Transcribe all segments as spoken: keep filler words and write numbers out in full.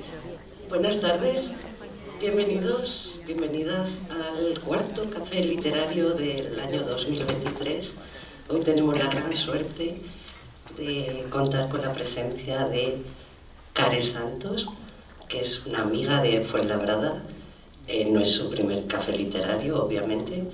Buenas tardes, bienvenidos, bienvenidas al cuarto café literario del año dos mil veintitrés. Hoy tenemos la gran suerte de contar con la presencia de Care Santos, que es una amiga de Fuenlabrada. Eh, no es su primer café literario, obviamente.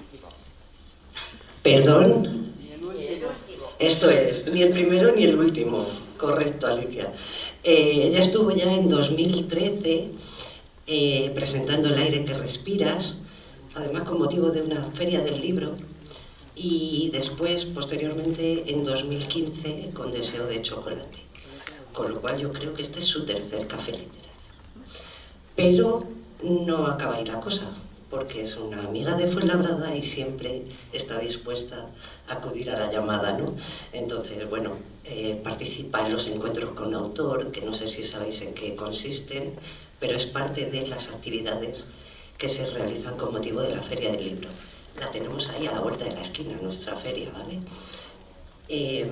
Perdón, esto es, ni el primero ni el último. Correcto, Alicia. Eh, ella estuvo ya en dos mil trece eh, presentando El aire que respiras, además con motivo de una feria del libro, y después, posteriormente, en dos mil quince, con Deseo de chocolate. Con lo cual yo creo que este es su tercer café literario. Pero no acaba ahí la cosa, porque es una amiga de Fuenlabrada y siempre está dispuesta a acudir a la llamada, ¿no? Entonces, bueno, eh, participa en los encuentros con autor, que no sé si sabéis en qué consisten, pero es parte de las actividades que se realizan con motivo de la Feria del Libro. La tenemos ahí a la vuelta de la esquina, nuestra feria, ¿vale? Eh,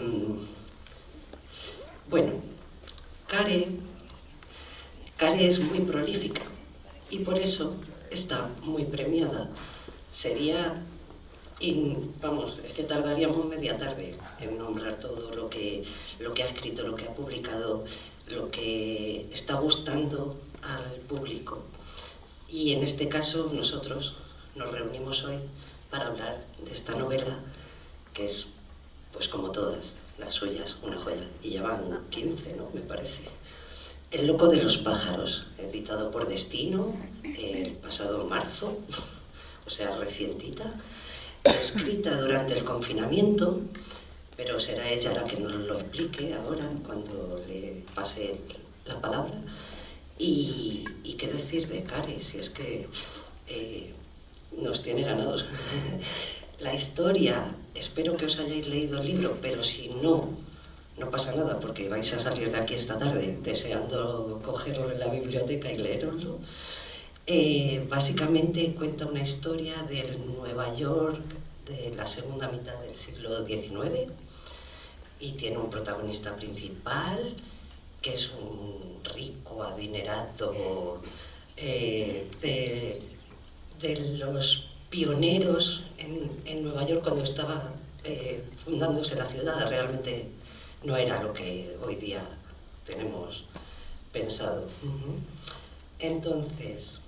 bueno, Care, Care es muy prolífica y por eso está muy premiada. Sería, y, vamos, es que tardaríamos media tarde en nombrar todo lo que, lo que ha escrito, lo que ha publicado, lo que está gustando al público. Y en este caso nosotros nos reunimos hoy para hablar de esta novela, que es, pues como todas las suyas, una joya. Y ya van quince, ¿no? Me parece. El loco de los pájaros, editado por Destino el pasado marzo, o sea, recientita, escrita durante el confinamiento, pero será ella la que nos lo explique ahora, cuando le pase la palabra. Y, y qué decir de Care, si es que eh, nos tiene ganados. La historia, espero que os hayáis leído el libro, pero si no, no pasa nada, porque vais a salir de aquí esta tarde deseando cogerlo en la biblioteca y leeroslo. Eh, básicamente cuenta una historia del Nueva York de la segunda mitad del siglo diecinueve y tiene un protagonista principal que es un rico, adinerado, eh, de, de los pioneros en, en Nueva York cuando estaba eh, fundándose la ciudad. Realmente no era lo que hoy día tenemos pensado. Uh-huh. Entonces,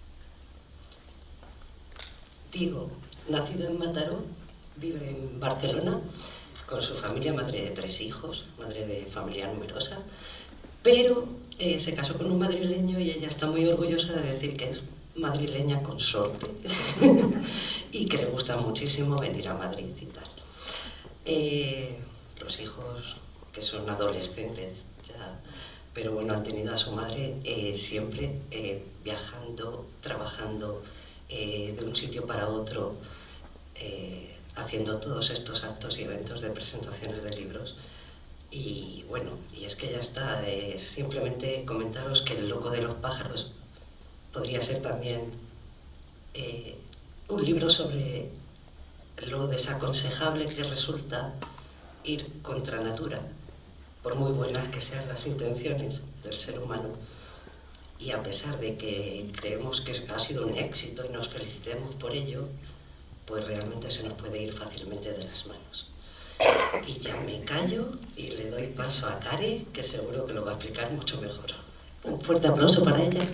digo, nacido en Mataró, vive en Barcelona con su familia, madre de tres hijos, madre de familia numerosa, pero eh, se casó con un madrileño y ella está muy orgullosa de decir que es madrileña con sorte y que le gusta muchísimo venir a Madrid y tal. Eh, los hijos, que son adolescentes ya, pero bueno, han tenido a su madre eh, siempre eh, viajando, trabajando eh, de un sitio para otro, eh, haciendo todos estos actos y eventos de presentaciones de libros. Y bueno, y es que ya está, eh, simplemente comentaros que El loco de los pájaros podría ser también eh, un libro sobre lo desaconsejable que resulta ir contra natura, por muy buenas que sean las intenciones del ser humano. Y a pesar de que creemos que ha sido un éxito y nos felicitemos por ello, pues realmente se nos puede ir fácilmente de las manos. Y ya me callo y le doy paso a Care, que seguro que lo va a explicar mucho mejor. Un fuerte aplauso para ella.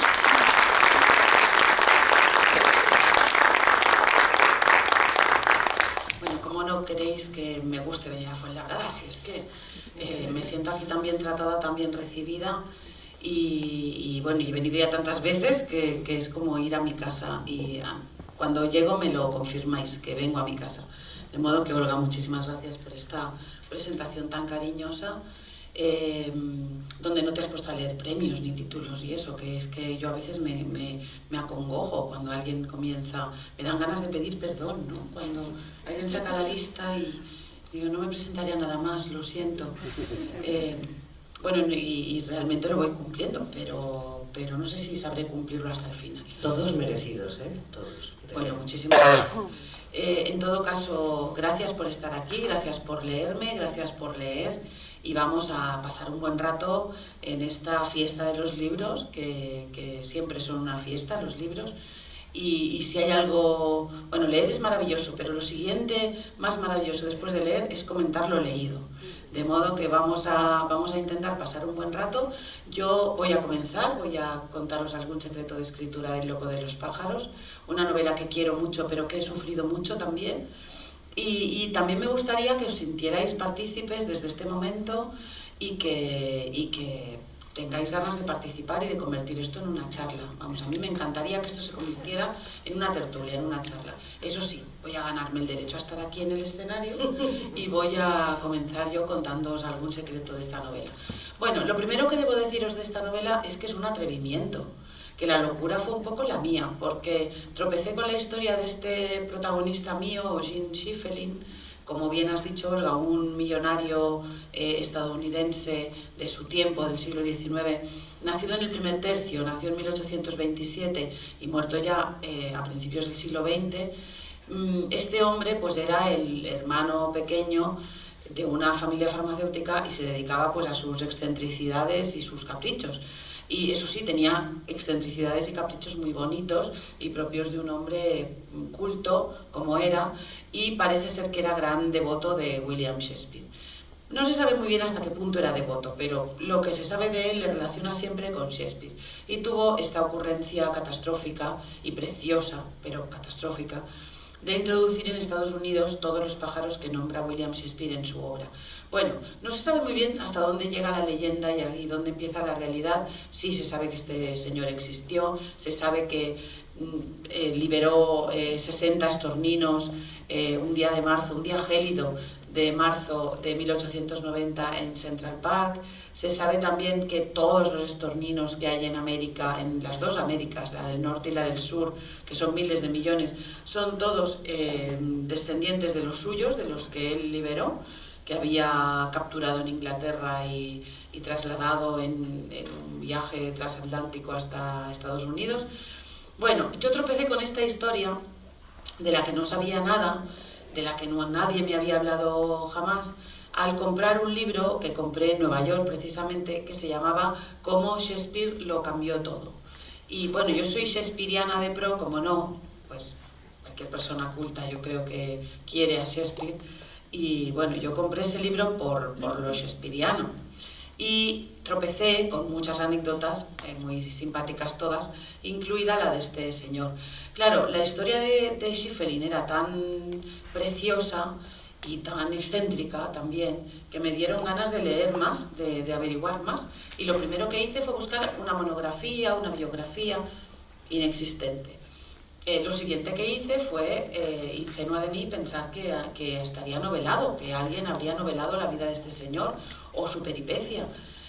Bueno, ¿cómo no queréis que me guste venir a Fuenlabrada? Si es que eh, me siento aquí tan bien tratada, tan bien recibida. Y, y bueno, y he venido ya tantas veces que, que es como ir a mi casa. Y ah, cuando llego me lo confirmáis, que vengo a mi casa. De modo que, Olga, muchísimas gracias por esta presentación tan cariñosa, eh, donde no te has puesto a leer premios ni títulos y eso, que es que yo a veces me, me, me acongojo cuando alguien comienza, me dan ganas de pedir perdón, ¿no? Cuando alguien saca la lista y digo, no me presentaría nada más, lo siento. Eh, bueno, y, y realmente lo voy cumpliendo, pero, pero no sé si sabré cumplirlo hasta el final. Todos merecidos, ¿eh? Todos. Bueno, muchísimas gracias. Eh, en todo caso, gracias por estar aquí, gracias por leerme, gracias por leer y vamos a pasar un buen rato en esta fiesta de los libros, que, que siempre son una fiesta los libros. Y, y si hay algo... Bueno, leer es maravilloso, pero lo siguiente más maravilloso después de leer es comentar lo leído. De modo que vamos a, vamos a intentar pasar un buen rato. Yo voy a comenzar, voy a contaros algún secreto de escritura del Loco de los pájaros, una novela que quiero mucho, pero que he sufrido mucho también. Y, y también me gustaría que os sintierais partícipes desde este momento y que, y que tengáis ganas de participar y de convertir esto en una charla. Vamos, a mí me encantaría que esto se convirtiera en una tertulia, en una charla. Eso sí, voy a ganarme el derecho a estar aquí en el escenario y voy a comenzar yo contándoos algún secreto de esta novela. Bueno, lo primero que debo deciros de esta novela es que es un atrevimiento, que la locura fue un poco la mía, porque tropecé con la historia de este protagonista mío, Eugene Schieffelin, como bien has dicho, Olga, un millonario eh, estadounidense de su tiempo, del siglo diecinueve, nacido en el primer tercio, nació en mil ochocientos veintisiete y muerto ya eh, a principios del siglo veinte. Este hombre pues era el hermano pequeño de una familia farmacéutica y se dedicaba pues a sus excentricidades y sus caprichos. Y eso sí, tenía excentricidades y caprichos muy bonitos y propios de un hombre culto, como era, y parece ser que era gran devoto de William Shakespeare. No se sabe muy bien hasta qué punto era devoto, pero lo que se sabe de él le relaciona siempre con Shakespeare. Y tuvo esta ocurrencia catastrófica y preciosa, pero catastrófica, de introducir en Estados Unidos todos los pájaros que nombra William Shakespeare en su obra. Bueno, no se sabe muy bien hasta dónde llega la leyenda y dónde empieza la realidad. Sí se sabe que este señor existió, se sabe que eh, liberó eh, sesenta estorninos eh, un día de marzo, un día gélido de marzo de mil ochocientos noventa en Central Park. Se sabe también que todos los estorninos que hay en América, en las dos Américas, la del norte y la del sur, que son miles de millones, son todos eh, descendientes de los suyos, de los que él liberó, que había capturado en Inglaterra y, y trasladado en, en un viaje transatlántico hasta Estados Unidos. Bueno, yo tropecé con esta historia de la que no sabía nada, de la que no, nadie me había hablado jamás, al comprar un libro que compré en Nueva York precisamente, que se llamaba Cómo Shakespeare lo cambió todo. Y bueno, yo soy shakespeariana de pro, como no, pues cualquier persona culta yo creo que quiere a Shakespeare. Y bueno, yo compré ese libro por, por lo shakespeariano. Y tropecé con muchas anécdotas, eh, muy simpáticas todas, incluida la de este señor. Claro, la historia de, de Schieffelin era tan preciosa y tan excéntrica también, que me dieron ganas de leer más, de, de averiguar más, y lo primero que hice fue buscar una monografía, una biografía inexistente. Eh, lo siguiente que hice fue, eh, ingenua de mí, pensar que, que estaría novelado, que alguien habría novelado la vida de este señor o su peripecia,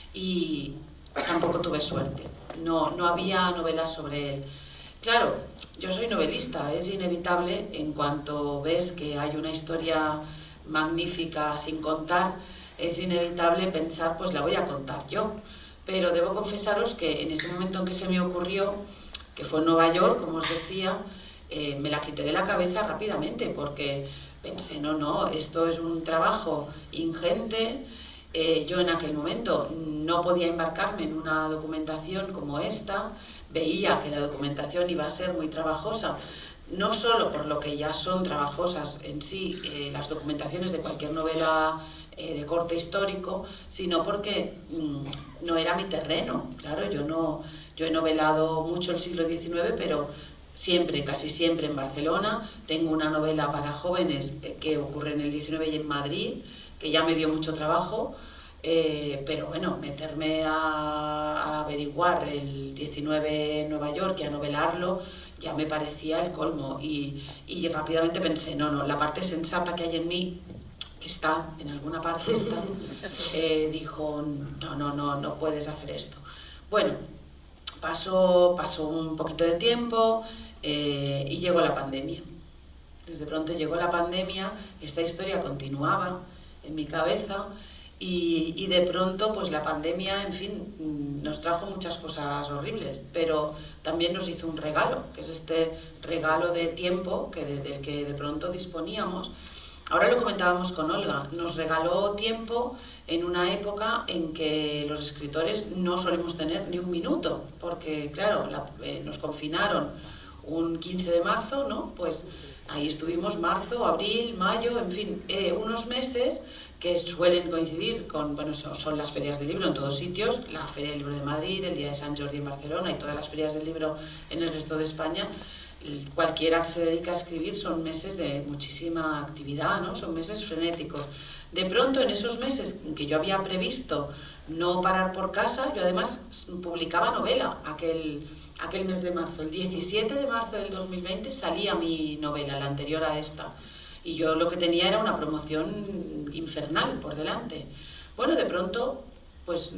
y tampoco tuve suerte, no, no había novelas sobre él. Claro, yo soy novelista, es inevitable, en cuanto ves que hay una historia magnífica sin contar, es inevitable pensar, pues la voy a contar yo. Pero debo confesaros que en ese momento en que se me ocurrió, que fue en Nueva York, como os decía, eh, me la quité de la cabeza rápidamente, porque pensé, no, no, esto es un trabajo ingente. Eh, yo en aquel momento no podía embarcarme en una documentación como esta, veía que la documentación iba a ser muy trabajosa, no solo por lo que ya son trabajosas en sí eh, las documentaciones de cualquier novela eh, de corte histórico, sino porque mmm, no era mi terreno. Claro, yo, no, yo he novelado mucho el siglo diecinueve, pero siempre, casi siempre en Barcelona. Tengo una novela para jóvenes que ocurre en el diecinueve y en Madrid, que ya me dio mucho trabajo. Eh, pero bueno, meterme a, a averiguar el diecinueve en Nueva York y a novelarlo ya me parecía el colmo, y, y rápidamente pensé, no, no, la parte sensata que hay en mí, que está, en alguna parte está, eh, dijo, no, no, no, no puedes hacer esto. Bueno, pasó, pasó un poquito de tiempo eh, y llegó la pandemia. Desde pronto llegó la pandemia, esta historia continuaba en mi cabeza. Y, y de pronto, pues la pandemia, en fin, nos trajo muchas cosas horribles, pero también nos hizo un regalo, que es este regalo de tiempo que de, del que de pronto disponíamos. ahora lo comentábamos con Olga, nos regaló tiempo en una época en que los escritores no solemos tener ni un minuto, porque claro, la, eh, nos confinaron un quince de marzo, ¿no? Pues ahí estuvimos marzo, abril, mayo, en fin, eh, unos meses que suelen coincidir con, bueno, son, son las ferias del libro en todos sitios, la Feria del Libro de Madrid, el Día de San Jordi en Barcelona y todas las ferias del libro en el resto de España. Cualquiera que se dedica a escribir son meses de muchísima actividad, ¿no? Son meses frenéticos. De pronto, en esos meses que yo había previsto no parar por casa, yo además publicaba novela aquel, aquel mes de marzo. El diecisiete de marzo del dos mil veinte salía mi novela, la anterior a esta. Y yo lo que tenía era una promoción infernal por delante. Bueno, de pronto, pues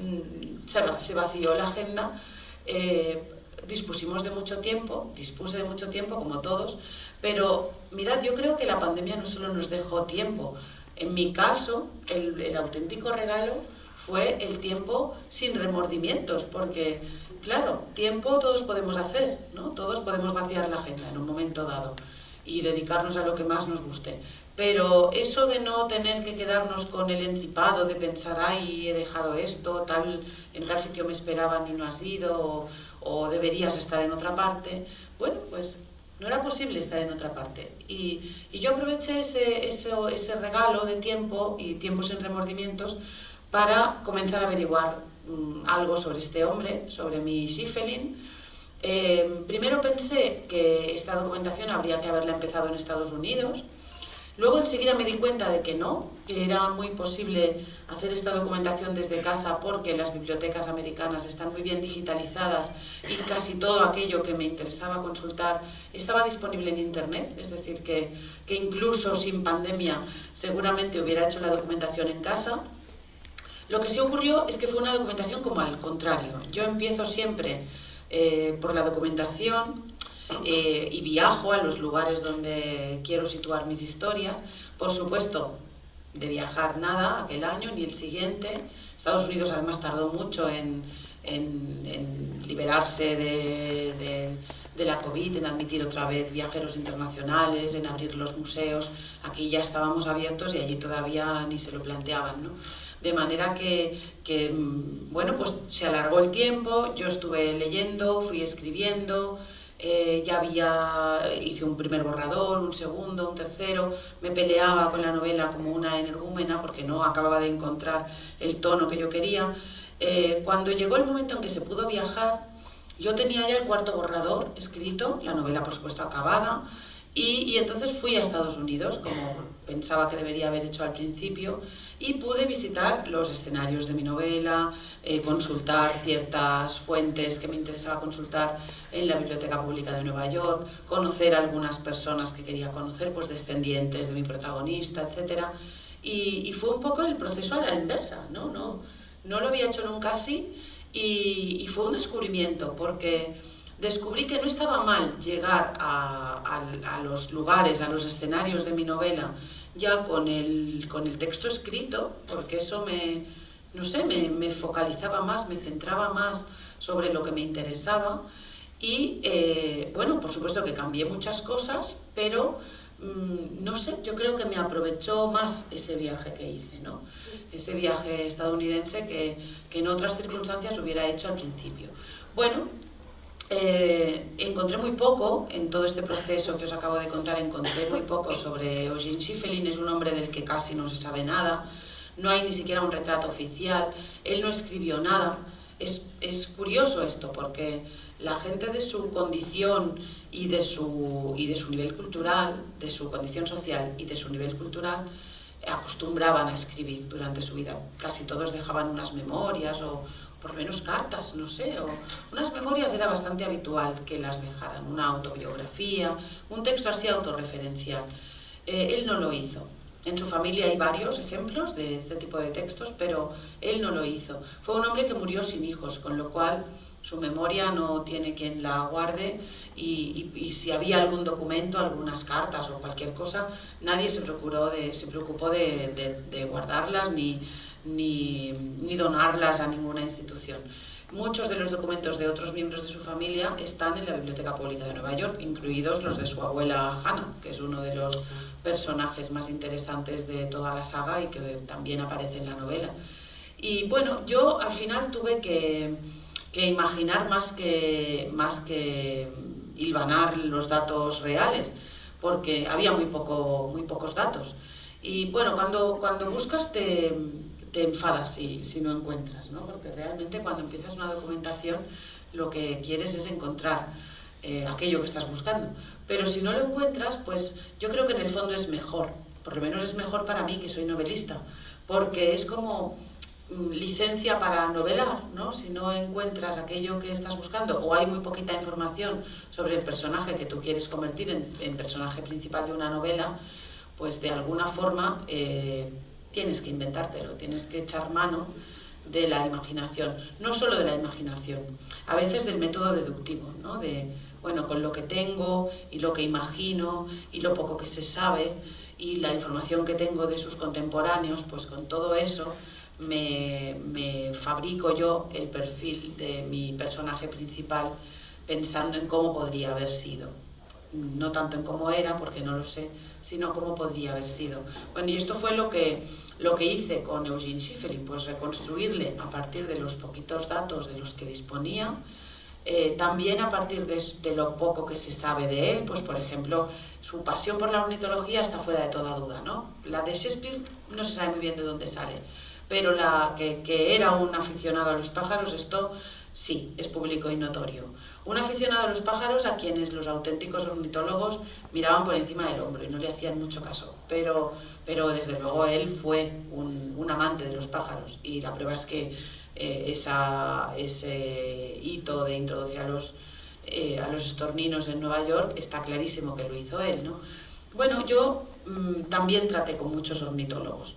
se vació la agenda. Eh, dispusimos de mucho tiempo, dispuse de mucho tiempo, como todos, pero mirad, yo creo que la pandemia no solo nos dejó tiempo. En mi caso, el, el auténtico regalo fue el tiempo sin remordimientos, porque, claro, tiempo todos podemos hacer, ¿no? Todos podemos vaciar la agenda en un momento dado y dedicarnos a lo que más nos guste. Pero eso de no tener que quedarnos con el entripado, de pensar, ay, he dejado esto, tal, en tal sitio me esperaban y no has ido, o, o deberías estar en otra parte, bueno, pues no era posible estar en otra parte. Y, y yo aproveché ese, ese, ese regalo de tiempo y tiempo sin remordimientos para comenzar a averiguar um, algo sobre este hombre, sobre mi Schiefelin. Eh, primero pensé que esta documentación habría que haberla empezado en Estados Unidos. Luego enseguida me di cuenta de que no, que era muy posible hacer esta documentación desde casa porque las bibliotecas americanas están muy bien digitalizadas y casi todo aquello que me interesaba consultar estaba disponible en internet, es decir, que, que incluso sin pandemia seguramente hubiera hecho la documentación en casa. Lo que sí ocurrió es que fue una documentación como al contrario. Yo empiezo siempre eh, por la documentación, Eh, y viajo a los lugares donde quiero situar mis historias. Por supuesto, de viajar nada aquel año ni el siguiente. Estados Unidos además tardó mucho en, en, en liberarse de, de, de la COVID, en admitir otra vez viajeros internacionales, en abrir los museos. Aquí ya estábamos abiertos y allí todavía ni se lo planteaban, ¿no? De manera que, que, bueno, pues se alargó el tiempo, yo estuve leyendo, fui escribiendo. Eh, ya había, hice un primer borrador, un segundo, un tercero, me peleaba con la novela como una energúmena porque no acababa de encontrar el tono que yo quería. Eh, cuando llegó el momento en que se pudo viajar, yo tenía ya el cuarto borrador escrito, la novela por supuesto acabada, y, y entonces fui a Estados Unidos, como pensaba que debería haber hecho al principio, y pude visitar los escenarios de mi novela, eh, consultar ciertas fuentes que me interesaba consultar en la Biblioteca Pública de Nueva York, conocer a algunas personas que quería conocer, pues descendientes de mi protagonista, etcétera. Y, y fue un poco el proceso a la inversa, ¿no? No, no lo había hecho nunca así y, y fue un descubrimiento, porque descubrí que no estaba mal llegar a, a, a los lugares, a los escenarios de mi novela, ya con el, con el texto escrito, porque eso me, no sé, me, me focalizaba más, me centraba más sobre lo que me interesaba. Y, eh, bueno, por supuesto que cambié muchas cosas, pero, mmm, no sé, yo creo que me aprovechó más ese viaje que hice, ¿no? Ese viaje estadounidense que, que en otras circunstancias hubiera hecho al principio. Bueno, Eh, encontré muy poco en todo este proceso que os acabo de contar, encontré muy poco sobre Eugene Schiefelin. Es un hombre del que casi no se sabe nada, no hay ni siquiera un retrato oficial, él no escribió nada. Es, es curioso esto, porque la gente de su condición y de su, y de su nivel cultural, de su condición social y de su nivel cultural, acostumbraban a escribir durante su vida. Casi todos dejaban unas memorias o por lo menos cartas, no sé, o unas memorias era bastante habitual que las dejaran, una autobiografía, un texto así autorreferencial. Eh, él no lo hizo. En su familia hay varios ejemplos de este tipo de textos, pero él no lo hizo. Fue un hombre que murió sin hijos, con lo cual su memoria no tiene quien la guarde y, y, y si había algún documento, algunas cartas o cualquier cosa, nadie se, procuró de, se preocupó de, de, de guardarlas ni, ni, ni donarlas a ninguna institución. muchos de los documentos de otros miembros de su familia están en la Biblioteca Pública de Nueva York, incluidos los de su abuela Hannah, que es uno de los personajes más interesantes de toda la saga y que también aparece en la novela. Y bueno, yo al final tuve que, que imaginar más que, más que hilvanar los datos reales, porque había muy, poco, muy pocos datos. Y bueno, cuando, cuando buscas te, te enfadas si, si no encuentras, ¿no? Porque realmente cuando empiezas una documentación lo que quieres es encontrar eh, aquello que estás buscando. Pero si no lo encuentras, pues yo creo que en el fondo es mejor, por lo menos es mejor para mí que soy novelista, porque es como licencia para novelar, ¿no? Si no encuentras aquello que estás buscando o hay muy poquita información sobre el personaje que tú quieres convertir en, en personaje principal de una novela, pues de alguna forma eh, tienes que inventártelo, tienes que echar mano de la imaginación, no solo de la imaginación, a veces del método deductivo, ¿no? De, bueno, con lo que tengo y lo que imagino y lo poco que se sabe y la información que tengo de sus contemporáneos, pues con todo eso me, me fabrico yo el perfil de mi personaje principal pensando en cómo podría haber sido. No tanto en cómo era, porque no lo sé, sino cómo podría haber sido. Bueno, y esto fue lo que, lo que hice con Eugene Schifelin, pues reconstruirle a partir de los poquitos datos de los que disponía, eh, también a partir de, de lo poco que se sabe de él, pues por ejemplo, su pasión por la ornitología está fuera de toda duda, ¿no? La de Shakespeare no se sabe muy bien de dónde sale, pero la que, que era un aficionado a los pájaros, esto sí, es público y notorio. Un aficionado a los pájaros a quienes los auténticos ornitólogos miraban por encima del hombro y no le hacían mucho caso, pero, pero desde luego él fue un, un amante de los pájaros y la prueba es que eh, esa, ese hito de introducir a los, eh, a los estorninos en Nueva York está clarísimo que lo hizo él, ¿no? Bueno, yo mmm, también traté con muchos ornitólogos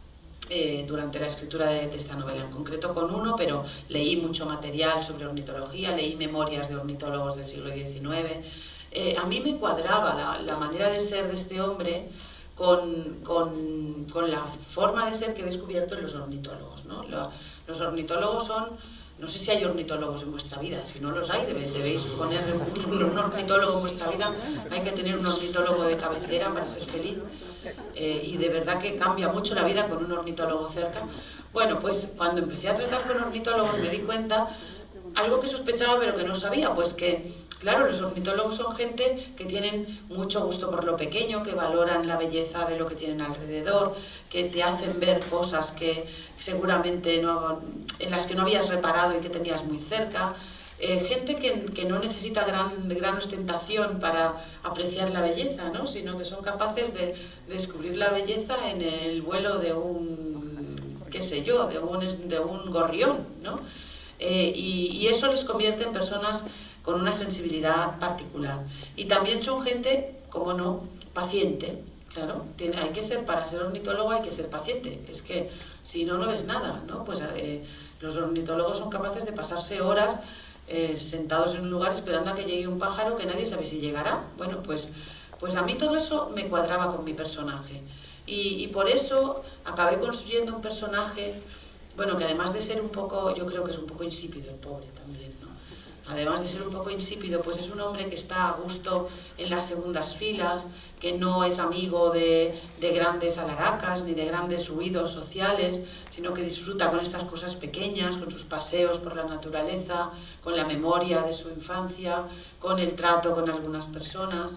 Eh, durante la escritura de, de esta novela, en concreto con uno, pero leí mucho material sobre ornitología, leí memorias de ornitólogos del siglo diecinueve. Eh, a mí me cuadraba la, la manera de ser de este hombre con, con, con la forma de ser que he descubierto en los ornitólogos, ¿no? La, los ornitólogos son, no sé si hay ornitólogos en vuestra vida, si no los hay, debéis, debéis poner un, un ornitólogo en vuestra vida, hay que tener un ornitólogo de cabecera para ser feliz. Eh, y de verdad que cambia mucho la vida con un ornitólogo cerca. Bueno, pues cuando empecé a tratar con ornitólogos me di cuenta, algo que sospechaba pero que no sabía, pues que, claro, los ornitólogos son gente que tienen mucho gusto por lo pequeño, que valoran la belleza de lo que tienen alrededor, que te hacen ver cosas que seguramente no, en las que no habías reparado y que tenías muy cerca. Eh, gente que, que no necesita gran, gran ostentación para apreciar la belleza, ¿no? Sino que son capaces de, de descubrir la belleza en el vuelo de un, qué sé yo, de un, de un gorrión, ¿no? Eh, y, y eso les convierte en personas con una sensibilidad particular. Y también son gente, como no, paciente, claro. Tiene, hay que ser, para ser ornitólogo hay que ser paciente. Es que si no, no ves nada, ¿no? Pues eh, los ornitólogos son capaces de pasarse horas Eh, sentados en un lugar esperando a que llegue un pájaro que nadie sabe si llegará. Bueno, pues, pues a mí todo eso me cuadraba con mi personaje y, y por eso acabé construyendo un personaje, bueno, que además de ser un poco, yo creo que es un poco insípido el pobre también, ¿no? Además de ser un poco insípido, pues es un hombre que está a gusto en las segundas filas, que no es amigo de, de grandes alaracas ni de grandes ruidos sociales, sino que disfruta con estas cosas pequeñas, con sus paseos por la naturaleza, con la memoria de su infancia, con el trato con algunas personas.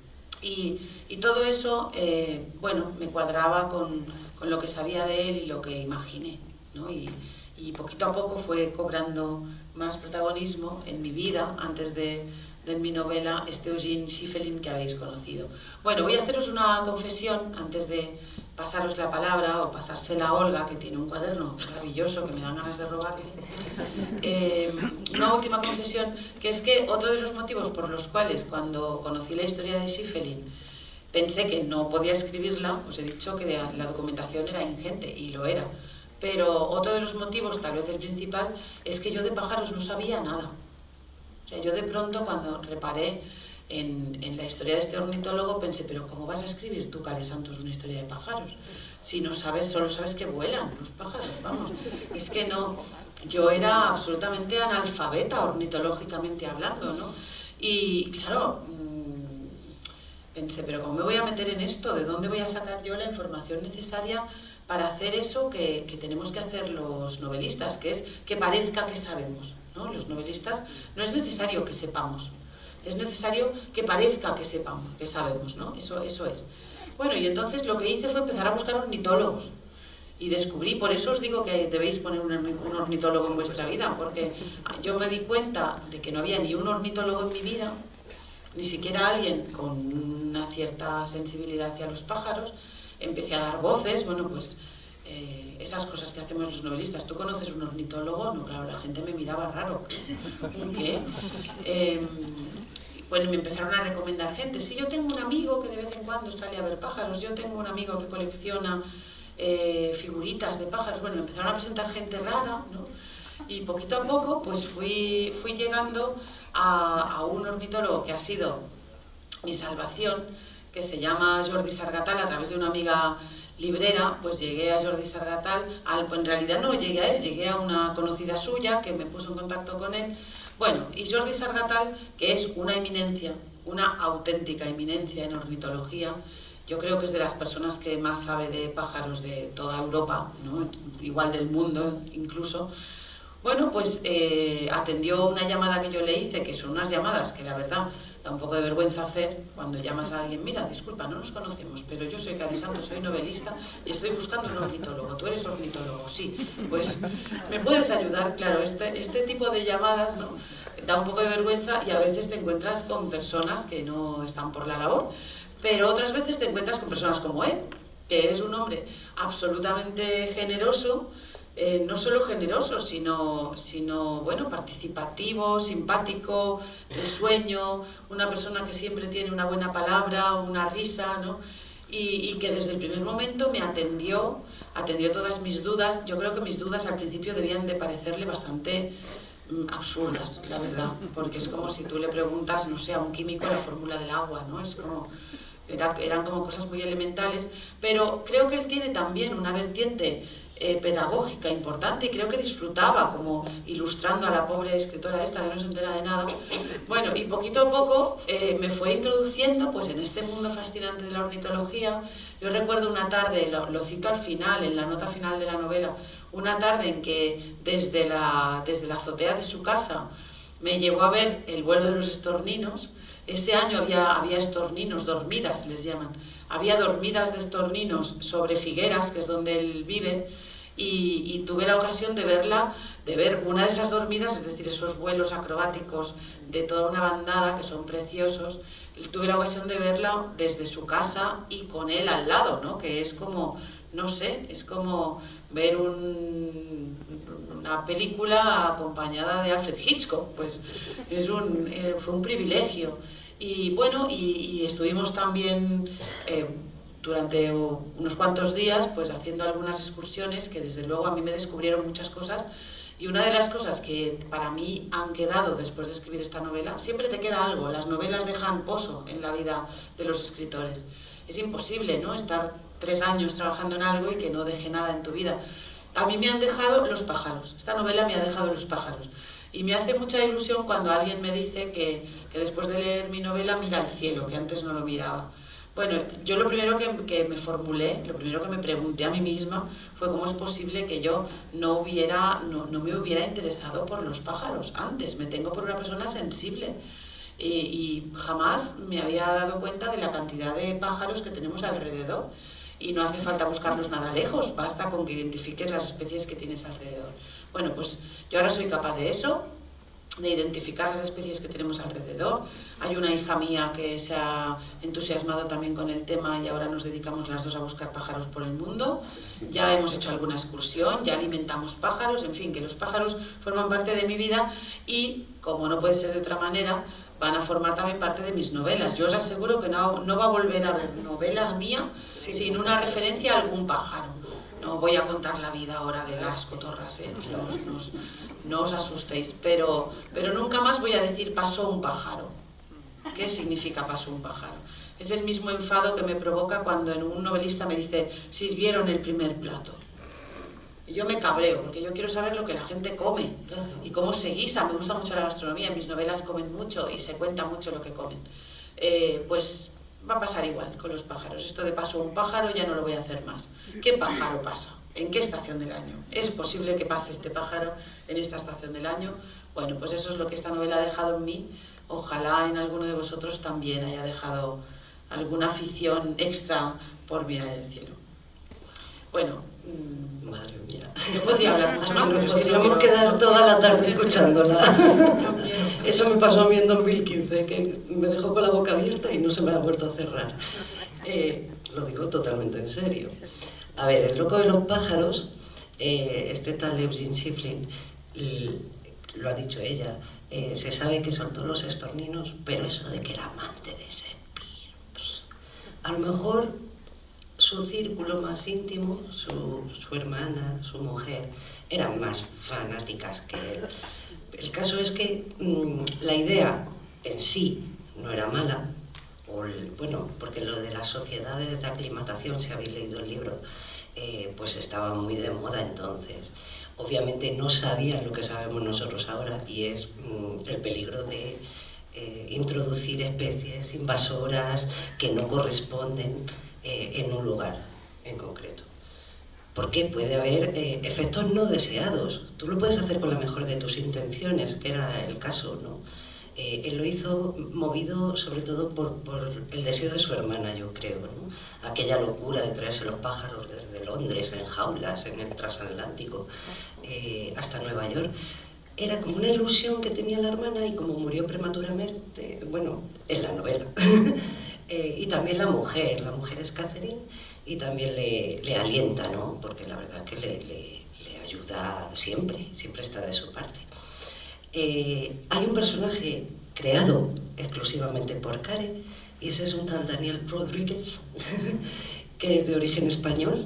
Y, y todo eso, eh, bueno, me cuadraba con, con lo que sabía de él y lo que imaginé, ¿no? Y, y poquito a poco fue cobrando más protagonismo en mi vida, antes de, de mi novela, este Eugene Schifelin que habéis conocido. Bueno, voy a haceros una confesión antes de pasaros la palabra o pasársela a Olga, que tiene un cuaderno maravilloso que me dan ganas de robarle. Eh, una última confesión, que es que otro de los motivos por los cuales cuando conocí la historia de Schifelin pensé que no podía escribirla, os he dicho que la documentación era ingente, y lo era. Pero otro de los motivos, tal vez el principal, es que yo de pájaros no sabía nada. O sea, yo de pronto cuando reparé en, en la historia de este ornitólogo, pensé, pero ¿cómo vas a escribir tú, Care Santos, una historia de pájaros? Si no sabes, solo sabes que vuelan los pájaros, vamos. Es que no, yo era absolutamente analfabeta ornitológicamente hablando, ¿no? Y claro, pensé, pero ¿cómo me voy a meter en esto? ¿De dónde voy a sacar yo la información necesaria para hacer eso que, que tenemos que hacer los novelistas? Que es que parezca que sabemos, ¿no? Los novelistas no es necesario que sepamos, es necesario que parezca que sepamos, que sabemos, ¿no? Eso, eso es. Bueno, y entonces lo que hice fue empezar a buscar ornitólogos. Y descubrí, por eso os digo que debéis poner un, un ornitólogo en vuestra vida, porque yo me di cuenta de que no había ni un ornitólogo en mi vida, ni siquiera alguien con una cierta sensibilidad hacia los pájaros. Empecé a dar voces, bueno, pues eh, esas cosas que hacemos los novelistas. ¿Tú conoces un ornitólogo? No, claro, la gente me miraba raro. ¿Qué? Eh, bueno, me empezaron a recomendar gente. Sí, yo tengo un amigo que de vez en cuando sale a ver pájaros, yo tengo un amigo que colecciona eh, figuritas de pájaros. Bueno, me empezaron a presentar gente rara, ¿no? Y poquito a poco, pues fui, fui llegando a, a un ornitólogo que ha sido mi salvación, que se llama Jordi Sargatal. A través de una amiga librera, pues llegué a Jordi Sargatal. Al, pues en realidad no llegué a él, llegué a una conocida suya que me puso en contacto con él. Bueno, y Jordi Sargatal, que es una eminencia, una auténtica eminencia en ornitología. Yo creo que es de las personas que más sabe de pájaros de toda Europa, ¿no? Igual del mundo incluso. Bueno, pues eh, atendió una llamada que yo le hice, que son unas llamadas que la verdad da un poco de vergüenza hacer cuando llamas a alguien. Mira, disculpa, no nos conocemos, pero yo soy Care Santos, soy novelista y estoy buscando un ornitólogo. ¿Tú eres ornitólogo? Sí. Pues, ¿me puedes ayudar? Claro, este, este tipo de llamadas, ¿no?, da un poco de vergüenza y a veces te encuentras con personas que no están por la labor, pero otras veces te encuentras con personas como él, que es un hombre absolutamente generoso. Eh, no solo generoso, sino, sino bueno, participativo, simpático, risueño, una persona que siempre tiene una buena palabra, una risa, ¿no? Y, y que desde el primer momento me atendió, atendió todas mis dudas. Yo creo que mis dudas al principio debían de parecerle bastante mm, absurdas, la verdad, porque es como si tú le preguntas, no sé, a un químico la fórmula del agua, ¿no? Es como... Era, eran como cosas muy elementales, pero creo que él tiene también una vertiente Eh, pedagógica importante y creo que disfrutaba como ilustrando a la pobre escritora esta que no se entera de nada. Bueno, y poquito a poco eh, me fue introduciendo pues en este mundo fascinante de la ornitología. Yo recuerdo una tarde, lo, lo cito al final, en la nota final de la novela, una tarde en que desde la, desde la azotea de su casa me llevó a ver el vuelo de los estorninos. Ese año había, había estorninos, dormidas les llaman, había dormidas de estorninos sobre Figueras, que es donde él vive, y, y tuve la ocasión de verla, de ver una de esas dormidas, es decir, esos vuelos acrobáticos de toda una bandada que son preciosos. Tuve la ocasión de verla desde su casa y con él al lado, ¿no? Que es como, no sé, es como ver un, una película acompañada de Alfred Hitchcock, pues es un, eh, fue un privilegio. Y bueno, y, y estuvimos también eh, durante unos cuantos días pues haciendo algunas excursiones que desde luego a mí me descubrieron muchas cosas. Y una de las cosas que para mí han quedado después de escribir esta novela, siempre te queda algo, las novelas dejan pozo en la vida de los escritores. Es imposible, ¿no?, estar tres años trabajando en algo y que no deje nada en tu vida. A mí me han dejado los pájaros, esta novela me ha dejado los pájaros. Y me hace mucha ilusión cuando alguien me dice que, que después de leer mi novela mira al cielo, que antes no lo miraba. Bueno, yo lo primero que, que me formulé, lo primero que me pregunté a mí misma fue cómo es posible que yo no, hubiera, no, no me hubiera interesado por los pájaros antes. Me tengo por una persona sensible y, y jamás me había dado cuenta de la cantidad de pájaros que tenemos alrededor. Y no hace falta buscarlos nada lejos, basta con que identifiques las especies que tienes alrededor. Bueno, pues yo ahora soy capaz de eso, de identificar las especies que tenemos alrededor. Hay una hija mía que se ha entusiasmado también con el tema y ahora nos dedicamos las dos a buscar pájaros por el mundo. Ya hemos hecho alguna excursión, ya alimentamos pájaros, en fin, que los pájaros forman parte de mi vida y, como no puede ser de otra manera, van a formar también parte de mis novelas. Yo os aseguro que no, no va a volver a haber novela mía sin una referencia a algún pájaro. No voy a contar la vida ahora de las cotorras, ¿eh? no, no, no os asustéis, pero, pero nunca más voy a decir pasó un pájaro. ¿Qué significa pasó un pájaro? Es el mismo enfado que me provoca cuando un novelista me dice, sirvieron el primer plato. Y yo me cabreo, porque yo quiero saber lo que la gente come y cómo se guisa. Me gusta mucho la gastronomía, en mis novelas comen mucho y se cuenta mucho lo que comen. Eh, pues va a pasar igual con los pájaros. Esto de pasó un pájaro ya no lo voy a hacer más. ¿Qué pájaro pasa? ¿En qué estación del año? ¿Es posible que pase este pájaro en esta estación del año? Bueno, pues eso es lo que esta novela ha dejado en mí. Ojalá en alguno de vosotros también haya dejado alguna afición extra por mirar el cielo. Bueno, mmm, madre mía. Yo podría hablar mucho más, pero es que podríamos no quedar toda la tarde escuchándola. Eso me pasó a mí en dos mil quince, que me dejó con la boca abierta y no se me ha vuelto a cerrar. Eh, lo digo totalmente en serio. A ver, El loco de los pájaros, eh, este tal Eugene Schifflin, lo ha dicho ella, eh, se sabe que soltó los estorninos, pero eso de que era amante de Shakespeare, pues, a lo mejor su círculo más íntimo, su, su hermana, su mujer, eran más fanáticas que él. El caso es que mmm, la idea en sí no era mala, o el, bueno, porque lo de las sociedades de aclimatación, si habéis leído el libro, eh, pues estaba muy de moda entonces. Obviamente no sabían lo que sabemos nosotros ahora, y es mmm, el peligro de eh, introducir especies invasoras que no corresponden eh, en un lugar en concreto. Porque puede haber eh, efectos no deseados. Tú lo puedes hacer con la mejor de tus intenciones, que era el caso, ¿no? Eh, él lo hizo movido sobre todo por, por el deseo de su hermana, yo creo, ¿no? Aquella locura de traerse los pájaros desde Londres en jaulas, en el transatlántico, eh, hasta Nueva York. Era como una ilusión que tenía la hermana, y como murió prematuramente, bueno, en la novela, eh, y también la mujer, la mujer es Catherine, y también le, le alienta, ¿no? Porque la verdad es que le, le, le ayuda siempre, siempre está de su parte. Eh, hay un personaje creado exclusivamente por Karen, y ese es un tal Daniel Rodríguez, que es de origen español,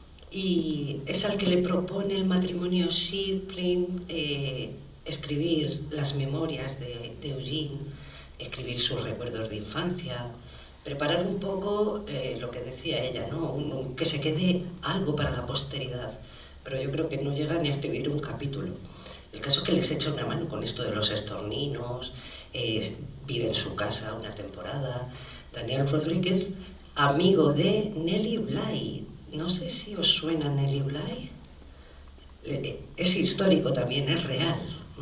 y es al que le propone el matrimonio Schifflin eh, escribir las memorias de, de Eugene, escribir sus recuerdos de infancia, preparar un poco eh, lo que decía ella, ¿no? Un, un, que se quede algo para la posteridad, pero yo creo que no llega ni a escribir un capítulo. El caso es que les echa una mano con esto de los estorninos, eh, vive en su casa una temporada. Daniel Rodríguez, amigo de Nellie Bly. No sé si os suena Nellie Bly. Eh, es histórico también, es real.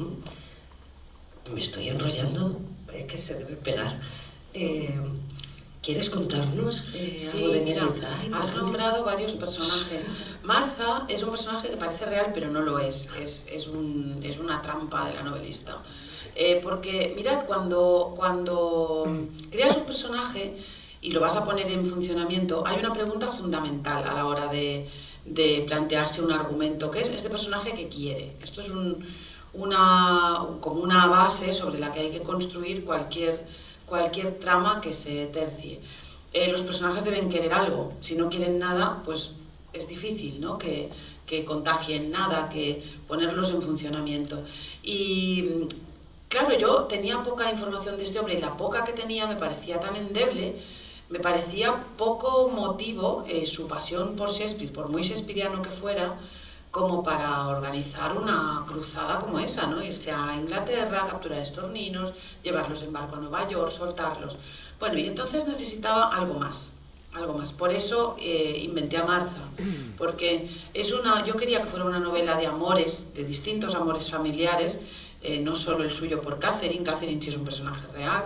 ¿Mm? Me estoy enrollando, es que se debe pegar. Eh, ¿Quieres contarnos eh, sí, algo de Nellie mira, Bly? Has nombrado varios personajes. Martha es un personaje que parece real, pero no lo es. Es, es, un, es una trampa de la novelista. Eh, porque, mirad, cuando, cuando creas un personaje y lo vas a poner en funcionamiento, hay una pregunta fundamental a la hora de, de plantearse un argumento, que es este personaje que quiere. Esto es un, una, como una base sobre la que hay que construir cualquier... cualquier trama que se tercie. Eh, los personajes deben querer algo. Si no quieren nada, pues es difícil, ¿no? que, que contagien nada, que ponerlos en funcionamiento. Y claro, yo tenía poca información de este hombre, y la poca que tenía me parecía tan endeble, me parecía poco motivo eh, su pasión por Shakespeare, por muy shakespeariano que fuera, como para organizar una cruzada como esa, ¿no? Irse a Inglaterra, capturar estorninos, llevarlos en barco a Nueva York, soltarlos. Bueno, y entonces necesitaba algo más, algo más. Por eso eh, inventé a Martha, porque es una, yo quería que fuera una novela de amores, de distintos amores familiares, eh, no solo el suyo por Catherine, Catherine sí es un personaje real,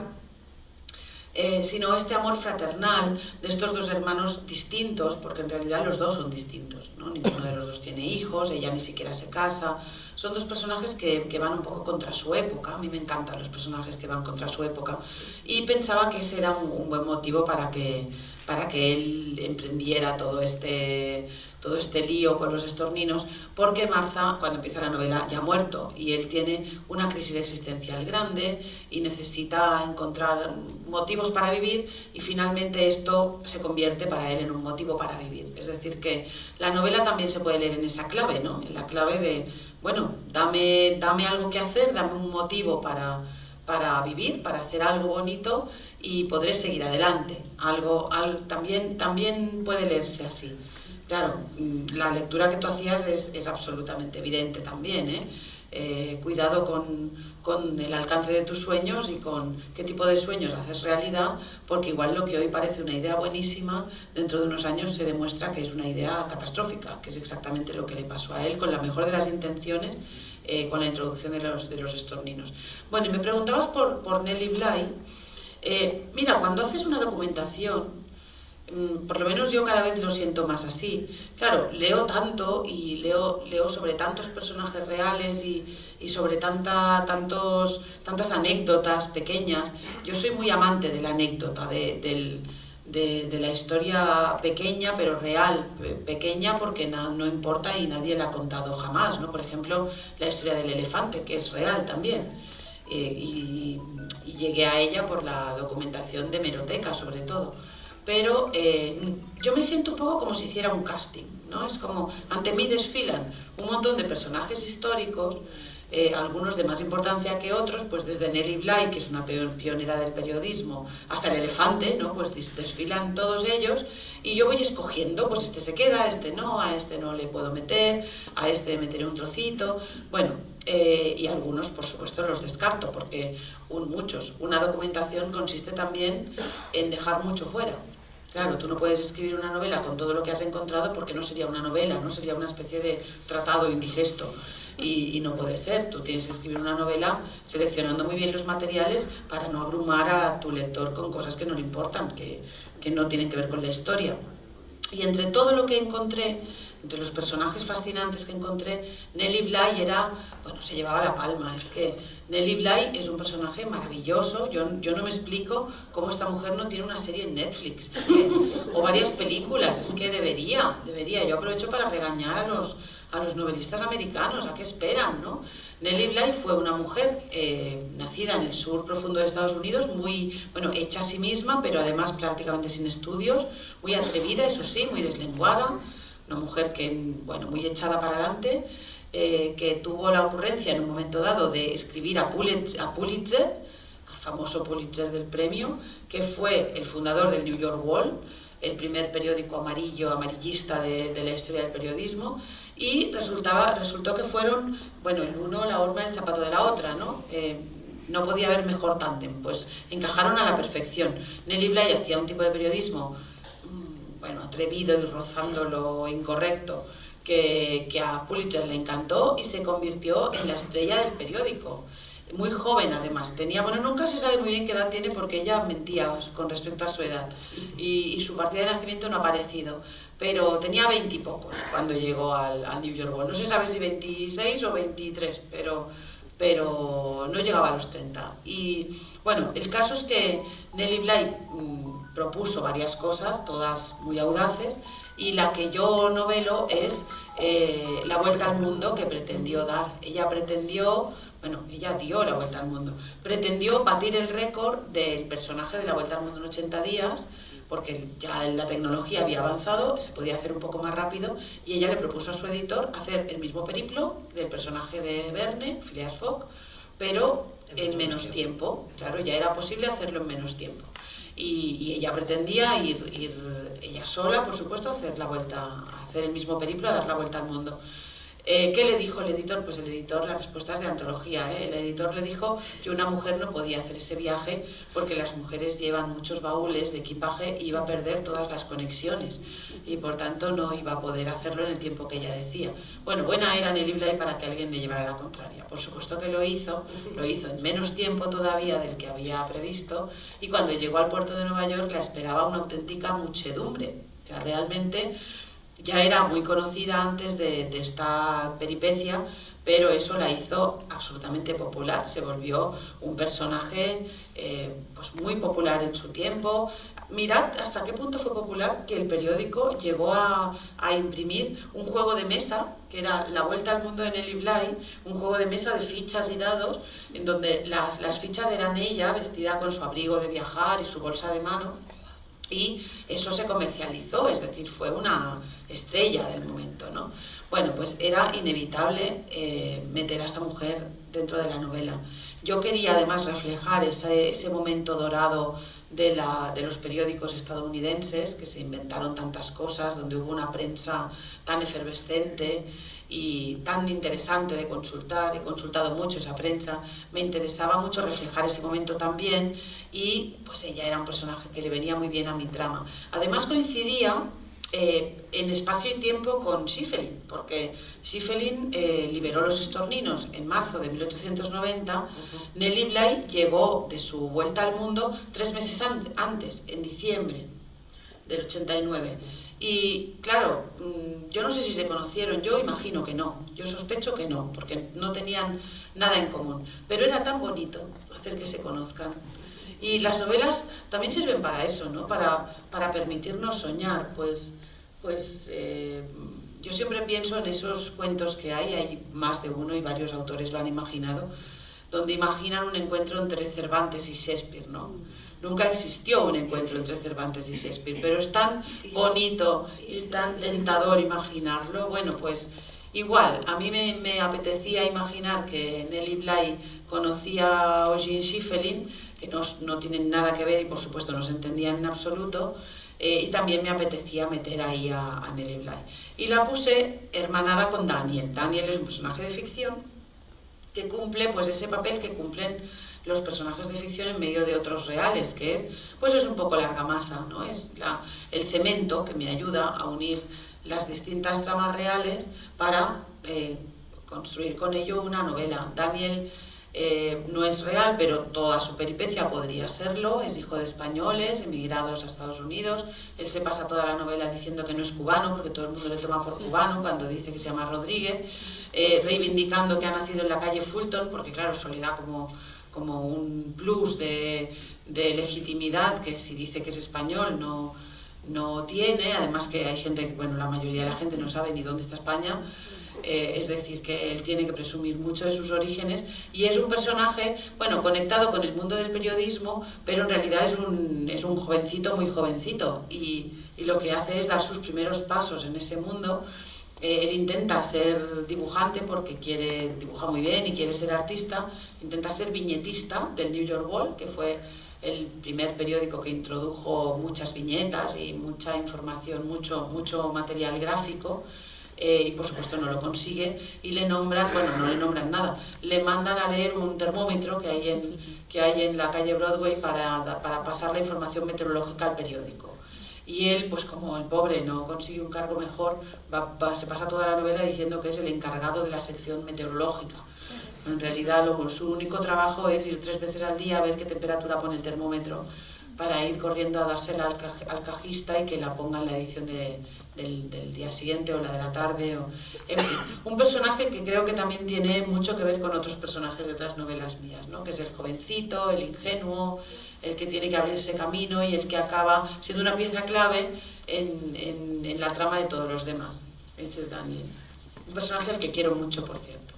Eh, sino este amor fraternal de estos dos hermanos distintos, porque en realidad los dos son distintos, ¿no? Ninguno de los dos tiene hijos, ella ni siquiera se casa. Son dos personajes que, que van un poco contra su época. A mí me encantan los personajes que van contra su época, y pensaba que ese era un, un buen motivo para que, para que él emprendiera todo este... todo este lío con los estorninos, porque Martha, cuando empieza la novela, ya ha muerto, y él tiene una crisis existencial grande y necesita encontrar motivos para vivir, y finalmente esto se convierte para él en un motivo para vivir. Es decir, que la novela también se puede leer en esa clave, ¿no? En la clave de, bueno, dame, dame algo que hacer, dame un motivo para, para vivir, para hacer algo bonito y podré seguir adelante. Algo, algo también, también puede leerse así. Claro, la lectura que tú hacías es, es absolutamente evidente también, ¿eh? Eh, cuidado con, con el alcance de tus sueños y con qué tipo de sueños haces realidad, porque igual lo que hoy parece una idea buenísima, dentro de unos años se demuestra que es una idea catastrófica, que es exactamente lo que le pasó a él, con la mejor de las intenciones, eh, con la introducción de los, de los estorninos. Bueno, y me preguntabas por, por Nellie Bly. Eh, mira, cuando haces una documentación, por lo menos yo cada vez lo siento más así. Claro, leo tanto y leo, leo sobre tantos personajes reales y, y sobre tanta, tantos, tantas anécdotas pequeñas. Yo soy muy amante de la anécdota, de, del, de, de la historia pequeña pero real. Pequeña porque no, no importa y nadie la ha contado jamás, ¿no? Por ejemplo, la historia del elefante, que es real también. Eh, y, y llegué a ella por la documentación de Hemeroteca, sobre todo. Pero eh, yo me siento un poco como si hiciera un casting, ¿no? Es como, ante mí desfilan un montón de personajes históricos, eh, algunos de más importancia que otros, pues desde Nellie Bly, que es una pionera del periodismo, hasta el elefante, ¿no? Pues desfilan todos ellos y yo voy escogiendo, pues este se queda, este no, a este no le puedo meter, a este meteré un trocito, bueno, eh, y algunos por supuesto los descarto, porque un, muchos, una documentación consiste también en dejar mucho fuera. Claro, tú no puedes escribir una novela con todo lo que has encontrado porque no sería una novela, no sería una especie de tratado indigesto. Y, y no puede ser, tú tienes que escribir una novela seleccionando muy bien los materiales para no abrumar a tu lector con cosas que no le importan, que, que no tienen que ver con la historia. Y entre todo lo que encontré, entre los personajes fascinantes que encontré, Nellie Bly era, bueno, se llevaba la palma. Es que Nellie Bly es un personaje maravilloso. Yo, yo no me explico cómo esta mujer no tiene una serie en Netflix, es que, o varias películas, es que debería, debería. Yo aprovecho para regañar a los, a los novelistas americanos, ¿a qué esperan, no? Nellie Bly fue una mujer eh, nacida en el sur profundo de Estados Unidos, muy, bueno, hecha a sí misma, pero además prácticamente sin estudios, muy atrevida, eso sí, muy deslenguada, una mujer que, bueno, muy echada para adelante, eh, que tuvo la ocurrencia en un momento dado de escribir a Pulitzer, a Pulitzer, al famoso Pulitzer del premio, que fue el fundador del New York World, el primer periódico amarillo, amarillista de, de la historia del periodismo, y resultaba, resultó que fueron, bueno, el uno la horma y el zapato de la otra, ¿no? Eh, no podía haber mejor tándem, pues encajaron a la perfección. Nellie Bly hacía un tipo de periodismo, bueno, atrevido y rozando lo incorrecto, que, que a Pulitzer le encantó y se convirtió en la estrella del periódico. Muy joven además, tenía, bueno, nunca se sabe muy bien qué edad tiene porque ella mentía con respecto a su edad y, y su partida de nacimiento no ha aparecido, pero tenía veintipocos cuando llegó al, al New York World. No se sabe si veintiséis o veintitrés, pero, pero no llegaba a los treinta. Y bueno, el caso es que Nellie Bly mmm, propuso varias cosas, todas muy audaces, y la que yo novelo es eh, la vuelta al mundo que pretendió dar. Ella pretendió... Bueno, ella dio la vuelta al mundo. Pretendió batir el récord del personaje de la vuelta al mundo en ochenta días, porque ya la tecnología había avanzado, se podía hacer un poco más rápido, y ella le propuso a su editor hacer el mismo periplo del personaje de Verne, Phileas Fogg, pero en menos tiempo. Claro, ya era posible hacerlo en menos tiempo. Y, y ella pretendía ir, ir ella sola, por supuesto, a hacer la vuelta, a hacer el mismo periplo, a dar la vuelta al mundo. Eh, ¿Qué le dijo el editor? Pues el editor, la respuesta es de antología, ¿eh? El editor le dijo que una mujer no podía hacer ese viaje porque las mujeres llevan muchos baúles de equipaje y iba a perder todas las conexiones y por tanto no iba a poder hacerlo en el tiempo que ella decía. Bueno, buena era Nellie Bly para que alguien le llevara la contraria. Por supuesto que lo hizo, lo hizo en menos tiempo todavía del que había previsto, y cuando llegó al puerto de Nueva York la esperaba una auténtica muchedumbre. O sea, realmente... Ya era muy conocida antes de, de esta peripecia, pero eso la hizo absolutamente popular. Se volvió un personaje eh, pues muy popular en su tiempo. Mirad hasta qué punto fue popular que el periódico llegó a, a imprimir un juego de mesa, que era La Vuelta al Mundo de Nellie Bly, un juego de mesa de fichas y dados, en donde las, las fichas eran ella vestida con su abrigo de viajar y su bolsa de mano. Y eso se comercializó, es decir, fue una estrella del momento, ¿no? Bueno, pues era inevitable eh, meter a esta mujer dentro de la novela. Yo quería además reflejar ese, ese momento dorado de, la, de los periódicos estadounidenses, que se inventaron tantas cosas, donde hubo una prensa tan efervescente y tan interesante de consultar. He consultado mucho esa prensa, me interesaba mucho reflejar ese momento también, y pues ella era un personaje que le venía muy bien a mi trama. Además coincidía eh, en espacio y tiempo con Schiffelin, porque Schiffelin eh, liberó los estorninos en marzo de mil ochocientos noventa. Uh-huh. Nellie Bly llegó de su vuelta al mundo tres meses an antes, en diciembre del ochenta y nueve. Y claro, yo no sé si se conocieron, yo imagino que no, yo sospecho que no, porque no tenían nada en común, pero era tan bonito hacer que se conozcan. Y las novelas también sirven para eso, ¿no? Para, para permitirnos soñar, pues, pues eh, yo siempre pienso en esos cuentos que hay, hay más de uno y varios autores lo han imaginado, donde imaginan un encuentro entre Cervantes y Shakespeare, ¿no? Nunca existió un encuentro entre Cervantes y Shakespeare, pero es tan bonito y tan tentador imaginarlo. Bueno, pues igual, a mí me, me apetecía imaginar que Nellie Bly conocía a Eugene Schiffelin, que no, no tienen nada que ver y por supuesto no se entendían en absoluto, eh, y también me apetecía meter ahí a, a Nellie Bly. Y la puse hermanada con Daniel. Daniel es un personaje de ficción que cumple pues ese papel que cumplen los personajes de ficción en medio de otros reales, que es, pues es un poco la argamasa, ¿no? Es la, el cemento que me ayuda a unir las distintas tramas reales para eh, construir con ello una novela. Daniel eh, no es real, pero toda su peripecia podría serlo. Es hijo de españoles emigrados a Estados Unidos. Él se pasa toda la novela diciendo que no es cubano, porque todo el mundo le toma por cubano cuando dice que se llama Rodríguez, eh, reivindicando que ha nacido en la calle Fulton, porque claro, eso le da como como un plus de, de legitimidad, que si dice que es español no, no tiene. Además que hay gente, bueno, la mayoría de la gente no sabe ni dónde está España, eh, es decir, que él tiene que presumir mucho de sus orígenes, y es un personaje, bueno, conectado con el mundo del periodismo, pero en realidad es un, es un jovencito, muy jovencito, y, y lo que hace es dar sus primeros pasos en ese mundo. Eh, él intenta ser dibujante porque quiere, dibuja muy bien y quiere ser artista, intenta ser viñetista del New York World, que fue el primer periódico que introdujo muchas viñetas y mucha información, mucho, mucho material gráfico, eh, y por supuesto no lo consigue, y le nombran, bueno, no le nombran nada, le mandan a leer un termómetro que hay en, que hay en la calle Broadway para, para pasar la información meteorológica al periódico. Y él, pues como el pobre no consigue un cargo mejor, va, va, se pasa toda la novela diciendo que es el encargado de la sección meteorológica. En realidad lo, su único trabajo es ir tres veces al día a ver qué temperatura pone el termómetro, para ir corriendo a dársela al, caj, al cajista y que la ponga en la edición de, del, del día siguiente o la de la tarde. O, en fin, un personaje que creo que también tiene mucho que ver con otros personajes de otras novelas mías, ¿no? Que es el jovencito, el ingenuo, el que tiene que abrirse camino y el que acaba siendo una pieza clave en, en, en la trama de todos los demás. Ese es Daniel. Un personaje al que quiero mucho, por cierto.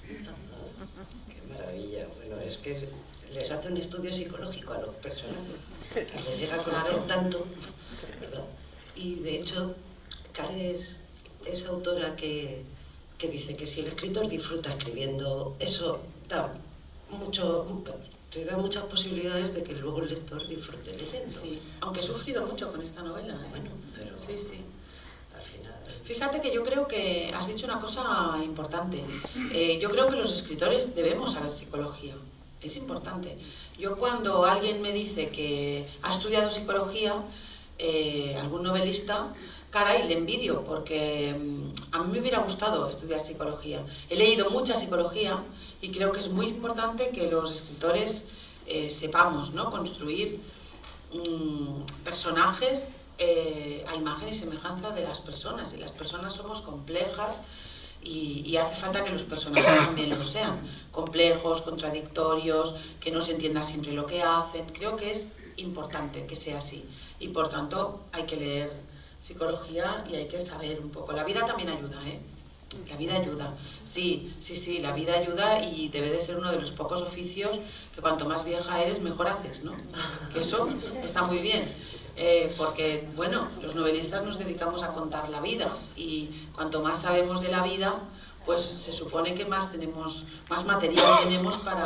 Qué maravilla. Bueno, es que les hace un estudio psicológico a los personajes. Les llega a conocer tanto, ¿verdad? Y de hecho, Care es, es autora que, que dice que si el escritor disfruta escribiendo, eso da mucho... te da muchas posibilidades de que luego el lector disfrute leyendo. Sí, aunque he sufrido mucho con esta novela, ¿eh? Bueno, pero sí, sí. Al final... Fíjate que yo creo que has dicho una cosa importante. Eh, yo creo que los escritores debemos saber psicología. Es importante. Yo cuando alguien me dice que ha estudiado psicología, eh, algún novelista, caray, le envidio, porque a mí me hubiera gustado estudiar psicología. He leído mucha psicología y creo que es muy importante que los escritores eh, sepamos, ¿no?, construir mmm, personajes eh, a imagen y semejanza de las personas. Y las personas somos complejas y, y hace falta que los personajes también lo sean. Complejos, contradictorios, que no se entienda siempre lo que hacen. Creo que es importante que sea así. Y por tanto hay que leer psicología y hay que saber un poco. La vida también ayuda, ¿eh? La vida ayuda. Sí, sí, sí, la vida ayuda y debe de ser uno de los pocos oficios que cuanto más vieja eres, mejor haces, ¿no? Que eso está muy bien. Eh, porque, bueno, los novelistas nos dedicamos a contar la vida y cuanto más sabemos de la vida, pues se supone que más tenemos, más material tenemos para,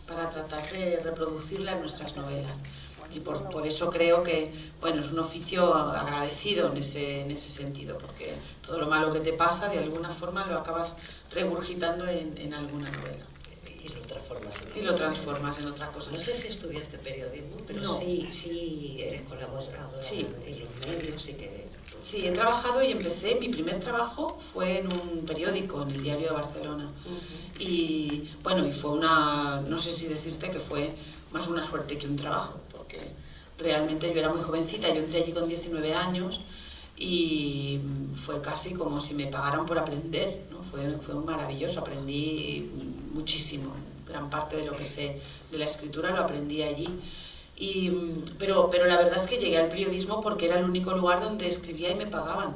para tratar de reproducirla en nuestras novelas. Y por, por eso creo que, bueno, es un oficio agradecido en ese, en ese sentido, porque todo lo malo que te pasa, de alguna forma lo acabas regurgitando en, en alguna novela. Y lo transformas en, y lo transformas en otra cosa. No sé si estudiaste periodismo, pero no. sí, sí eres colaboradora sí. en los medios y que... Sí, he trabajado y empecé, mi primer trabajo fue en un periódico, en el Diario de Barcelona. Uh-huh. Y bueno, y fue una, no sé si decirte que fue más una suerte que un trabajo, porque realmente yo era muy jovencita, yo entré allí con diecinueve años y fue casi como si me pagaran por aprender, ¿no? Fue, fue maravilloso, aprendí muchísimo, gran parte de lo que sé de la escritura lo aprendí allí. Y, pero, pero la verdad es que llegué al periodismo porque era el único lugar donde escribía y me pagaban.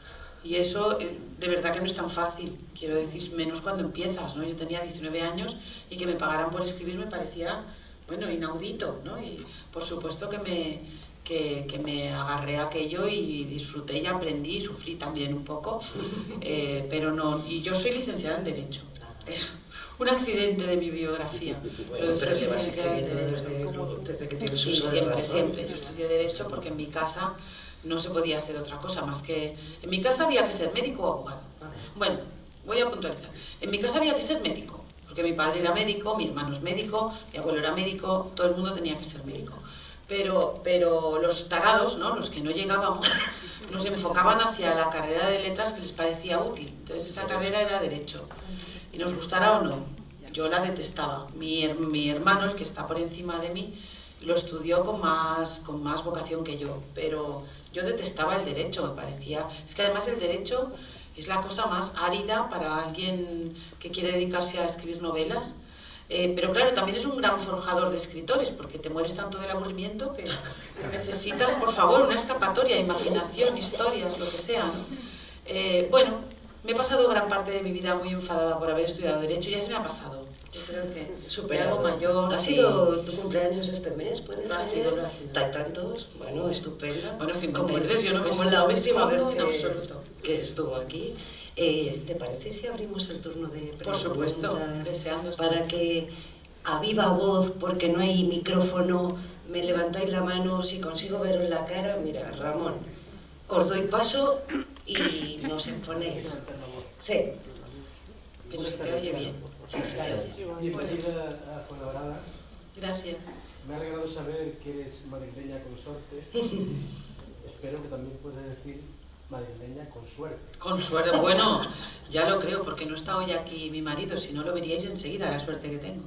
Y eso de verdad que no es tan fácil, quiero decir, menos cuando empiezas, ¿no? Yo tenía diecinueve años y que me pagaran por escribir me parecía, bueno, inaudito, ¿no? Y por supuesto que me, que, que me agarré a aquello y disfruté y aprendí y sufrí también un poco, eh, pero no, y yo soy licenciada en Derecho. Eso. Un accidente de mi biografía. Bueno, pero pero llevas escribiendo desde, desde que tienes sí, uso de siempre, razón. siempre. Yo estudié Derecho porque en mi casa no se podía hacer otra cosa más que... En mi casa había que ser médico o abogado. Bueno, voy a puntualizar. En mi casa había que ser médico, porque mi padre era médico, mi hermano es médico, mi abuelo era médico, todo el mundo tenía que ser médico. Pero, pero los tarados, ¿no? Los que no llegábamos, nos enfocaban hacia la carrera de letras que les parecía útil. Entonces esa carrera era Derecho. Y nos gustara o no, yo la detestaba. Mi, mi hermano, el que está por encima de mí, lo estudió con más, con más vocación que yo, pero yo detestaba el derecho, me parecía... Es que además el derecho es la cosa más árida para alguien que quiere dedicarse a escribir novelas, eh, pero claro, también es un gran forjador de escritores, porque te mueres tanto del aburrimiento que necesitas, por favor, una escapatoria, imaginación, historias, lo que sea, ¿no? Eh, bueno... Me he pasado gran parte de mi vida muy enfadada por haber estudiado Derecho, ya se me ha pasado. Yo creo que superado. Algo mayor. ¿Ha sí. sido tu cumpleaños este mes? ¿Puede lo ser? Ha sido, lo ha sido. ¿Tantos? Bueno, estupenda. Bueno, cincuenta y tres, yo no me Como la última vez en que, absoluto. que estuvo aquí. Eh, ¿Te parece si abrimos el turno de preguntas? Por supuesto, deseando estar. Para que a viva voz, porque no hay micrófono, me levantáis la mano, si consigo veros la cara, mira, Ramón, os doy paso y nos exponéis. Sí. Pero se te oye bien. Sí, se te oye. Bienvenida a Fuenlabrada. Gracias. Me ha alegrado saber que eres madrileña consorte. Espero que también puedas decir madrileña con suerte. Con suerte, bueno, ya lo creo, porque no está hoy aquí mi marido, si no lo veríais enseguida, la suerte que tengo.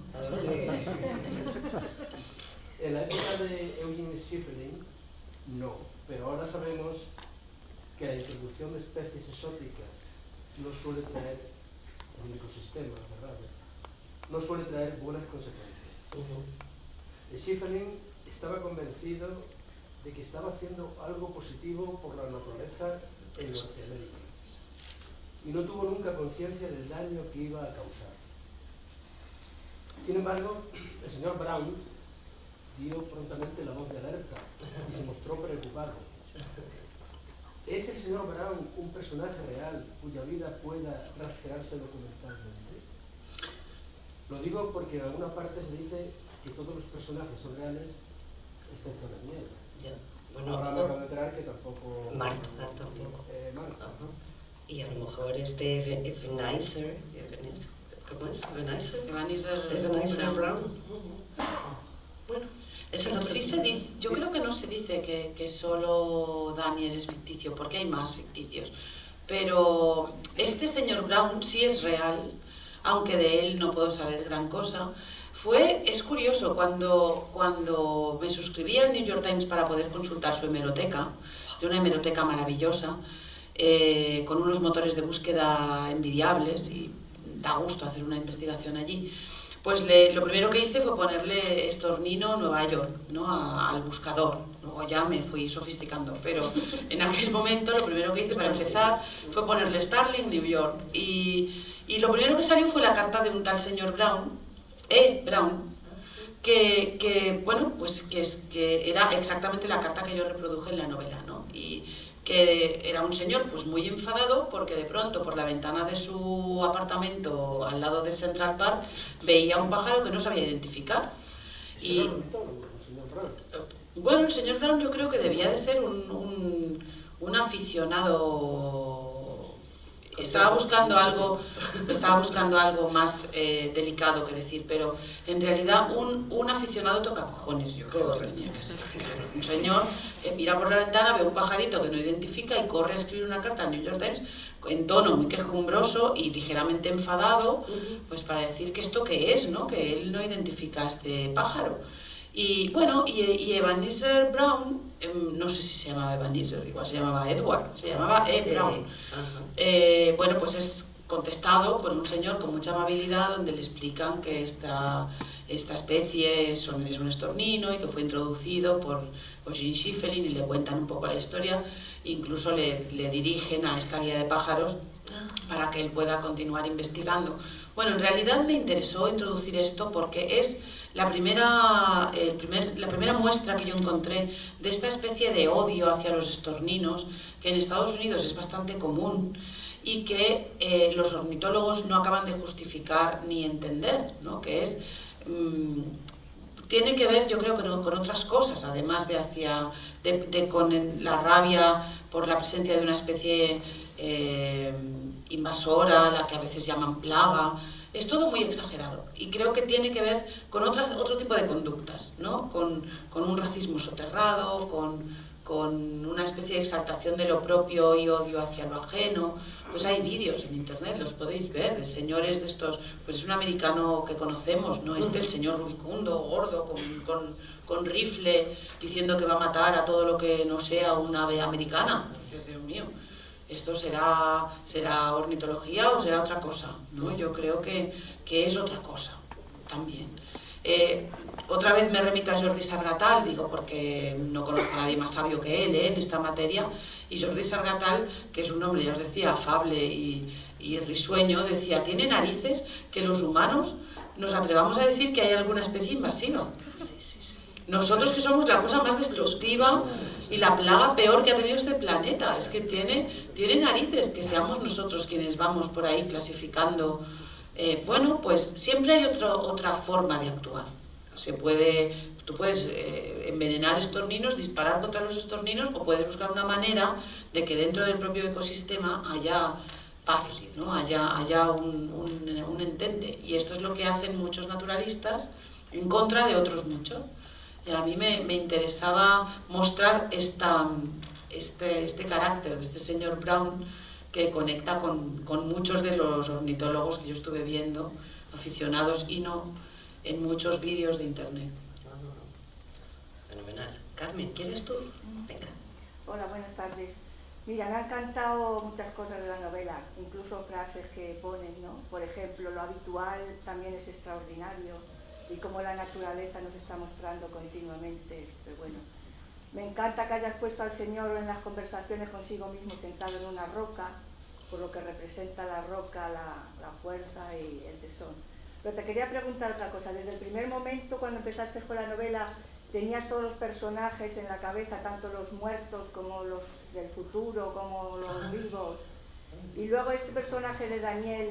En la época de Eugene Schieffelin, no, pero ahora sabemos que la introducción de especies exóticas no suele traer en ecosistemas, ¿verdad? No suele traer buenas consecuencias. Uh-huh. Schieffelin estaba convencido de que estaba haciendo algo positivo por la naturaleza en Norteamérica y no tuvo nunca conciencia del daño que iba a causar. Sin embargo, el señor Brown dio prontamente la voz de alerta y se mostró preocupado. ¿Es el señor Brown un personaje real cuya vida pueda rastrearse documentalmente? Lo digo porque en alguna parte se dice que todos los personajes son reales, excepto la mía. Ya. Bueno, ahora me acabo de enterar que tampoco... Marta tampoco. Eh, Marta. Ajá. Y a lo mejor este Ebenezer, ¿cómo es? Ebenezer. Ebenezer, Ebenezer Brown. Bueno. Sí, sí se dice, yo creo que no se dice que, que solo Daniel es ficticio, porque hay más ficticios. Pero este señor Brown sí es real, aunque de él no puedo saber gran cosa. Fue, es curioso, cuando, cuando me suscribí al New York Times para poder consultar su hemeroteca, de una hemeroteca maravillosa, eh, con unos motores de búsqueda envidiables, y da gusto hacer una investigación allí. Pues le, lo primero que hice fue ponerle Estornino Nueva York, ¿no? a, al buscador. Luego ya me fui sofisticando, pero en aquel momento lo primero que hice para empezar fue ponerle Starling New York. Y, y lo primero que salió fue la carta de un tal señor Brown, E. Brown, que, que bueno, pues que, es, que era exactamente la carta que yo reproduje en la novela, ¿no? Y que era un señor pues muy enfadado porque de pronto por la ventana de su apartamento al lado de Central Park veía un pájaro que no sabía identificar. Y bueno, el señor Brown yo creo que debía de ser un, un, un aficionado. Estaba buscando algo, estaba buscando algo más eh, delicado que decir, pero en realidad un, un aficionado toca cojones, yo creo que tenía que ser. Un señor que mira por la ventana, ve un pajarito que no identifica y corre a escribir una carta al New York Times en tono muy quejumbroso y ligeramente enfadado, pues para decir que esto qué es, ¿no? Que él no identifica a este pájaro. Y bueno, y, y Ebenezer Brown, eh, no sé si se llamaba Ebenezer, igual se llamaba Edward, se llamaba E. Brown. Eh, bueno, pues es contestado por un señor con mucha amabilidad donde le explican que esta, esta especie son, es un estornino y que fue introducido por Eugene Schieffelin y le cuentan un poco la historia, incluso le, le dirigen a esta guía de pájaros para que él pueda continuar investigando. Bueno, en realidad me interesó introducir esto porque es la primera, el primer, la primera muestra que yo encontré de esta especie de odio hacia los estorninos, que en Estados Unidos es bastante común y que eh, los ornitólogos no acaban de justificar ni entender, ¿no? Que es, mmm, tiene que ver, yo creo, que no, con otras cosas, además de, hacia, de, de con la rabia por la presencia de una especie eh, invasora, la que a veces llaman plaga. Es todo muy exagerado y creo que tiene que ver con otras, otro tipo de conductas, ¿no? Con, con un racismo soterrado, con, con una especie de exaltación de lo propio y odio hacia lo ajeno. Pues hay vídeos en internet, los podéis ver, de señores de estos, pues es un americano que conocemos, ¿no? Este, el señor rubicundo, gordo, con, con, con rifle, diciendo que va a matar a todo lo que no sea un ave americana. Dices, Dios mío, ¿esto será, será ornitología o será otra cosa? ¿No? Yo creo que, que es otra cosa también. Eh, otra vez me remito a Jordi Sargatal, digo, porque no conozco a nadie más sabio que él, ¿eh? En esta materia, y Jordi Sargatal, que es un hombre, ya os decía, afable y, y risueño, decía, tiene narices que los humanos nos atrevamos a decir que hay alguna especie invasiva. Nosotros que somos la cosa más destructiva y la plaga peor que ha tenido este planeta, es que tiene, tiene narices que seamos nosotros quienes vamos por ahí clasificando. Eh, bueno, pues siempre hay otro, otra forma de actuar. Se puede, tú puedes eh, envenenar estorninos, disparar contra los estorninos, o puedes buscar una manera de que dentro del propio ecosistema haya paz, ¿no? haya, haya un, un, un entente. Y esto es lo que hacen muchos naturalistas en contra de otros muchos. Y a mí me, me interesaba mostrar esta, este, este carácter de este señor Brown que conecta con, con muchos de los ornitólogos que yo estuve viendo, aficionados y no, en muchos vídeos de internet. No, no, no. Fenomenal. Carmen, ¿quieres tú? Venga. Hola, buenas tardes. Mira, me han encantado muchas cosas de la novela, incluso frases que ponen, ¿no? Por ejemplo, lo habitual también es extraordinario y cómo la naturaleza nos está mostrando continuamente. Pero bueno, me encanta que hayas puesto al Señor en las conversaciones consigo mismo sentado en una roca, por lo que representa la roca, la, la fuerza y el tesón. Pero te quería preguntar otra cosa. Desde el primer momento, cuando empezaste con la novela, tenías todos los personajes en la cabeza, tanto los muertos como los del futuro, como los vivos. Y luego este personaje de Daniel,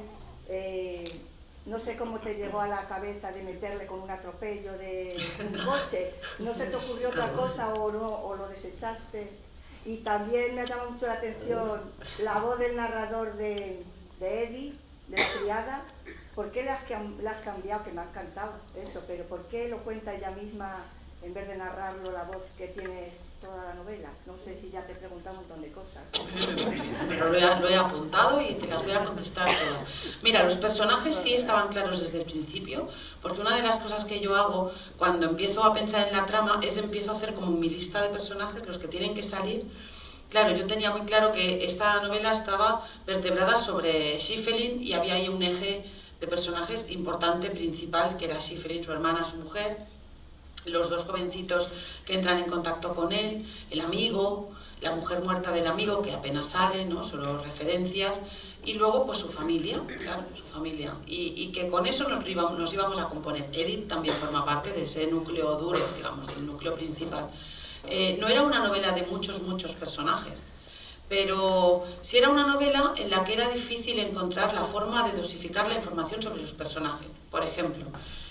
eh, no sé cómo te llegó a la cabeza de meterle con un atropello de un coche. ¿No se te ocurrió otra cosa o, no, o lo desechaste? Y también me ha llamado mucho la atención la voz del narrador de, de Eddie, de la criada. ¿Por qué la has, la has cambiado? Que me ha encantado eso, pero ¿por qué lo cuenta ella misma en vez de narrarlo la voz que tienes toda la novela? No sé si ya te he preguntado un montón de cosas. Pero lo he, lo he apuntado y te las voy a contestar todas. Mira, los personajes sí estaban claros desde el principio, porque una de las cosas que yo hago cuando empiezo a pensar en la trama es empiezo a hacer como mi lista de personajes, los que tienen que salir. Claro, yo tenía muy claro que esta novela estaba vertebrada sobre Schieffelin y había ahí un eje de personajes importante, principal, que era Schieffelin, su hermana, su mujer, los dos jovencitos que entran en contacto con él, el amigo, la mujer muerta del amigo, que apenas sale, ¿no? Solo referencias, y luego pues su familia, claro, su familia, y, y que con eso nos íbamos, nos íbamos a componer. Edith también forma parte de ese núcleo duro, digamos, del núcleo principal. Eh, no era una novela de muchos, muchos personajes. pero sí era una novela en la que era difícil encontrar la forma de dosificar la información sobre los personajes. Por ejemplo,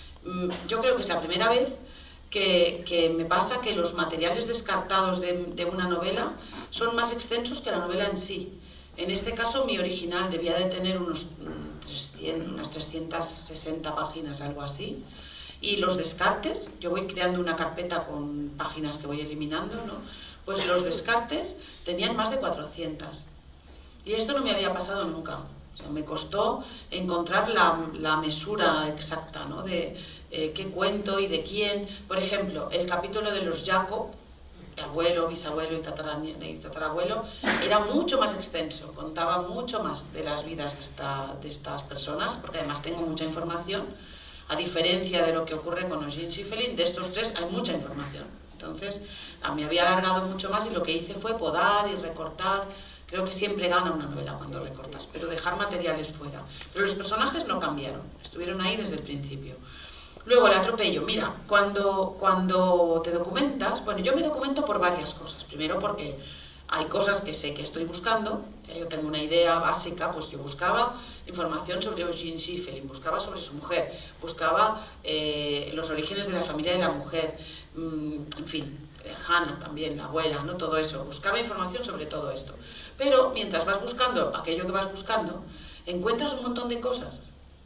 yo creo que es la primera vez que, que me pasa que los materiales descartados de, de una novela son más extensos que la novela en sí. En este caso, mi original debía de tener unos trescientos, unas trescientas sesenta páginas, algo así. Y los descartes, yo voy creando una carpeta con páginas que voy eliminando, ¿no? Pues los descartes tenían más de cuatrocientas. Y esto no me había pasado nunca. O sea, me costó encontrar la, la mesura exacta, ¿no? De eh, qué cuento y de quién. Por ejemplo, el capítulo de los Jacob, abuelo, bisabuelo y, y tatarabuelo, era mucho más extenso, contaba mucho más de las vidas de, esta, de estas personas, porque además tengo mucha información, a diferencia de lo que ocurre con Eugene Schifelin. De estos tres hay mucha información, entonces a mí había alargado mucho más y lo que hice fue podar y recortar. Creo que siempre gana una novela cuando recortas, pero dejar materiales fuera. Pero los personajes no cambiaron, estuvieron ahí desde el principio. Luego el atropello. Mira, cuando, cuando te documentas, bueno, yo me documento por varias cosas. Primero porque hay cosas que sé que estoy buscando, ya yo tengo una idea básica, pues yo buscaba información sobre Eugene Schifelin, buscaba sobre su mujer, buscaba eh, los orígenes de la familia de la mujer, mmm, en fin, Hannah también, la abuela, ¿no? Todo eso, buscaba información sobre todo esto. Pero mientras vas buscando aquello que vas buscando, encuentras un montón de cosas.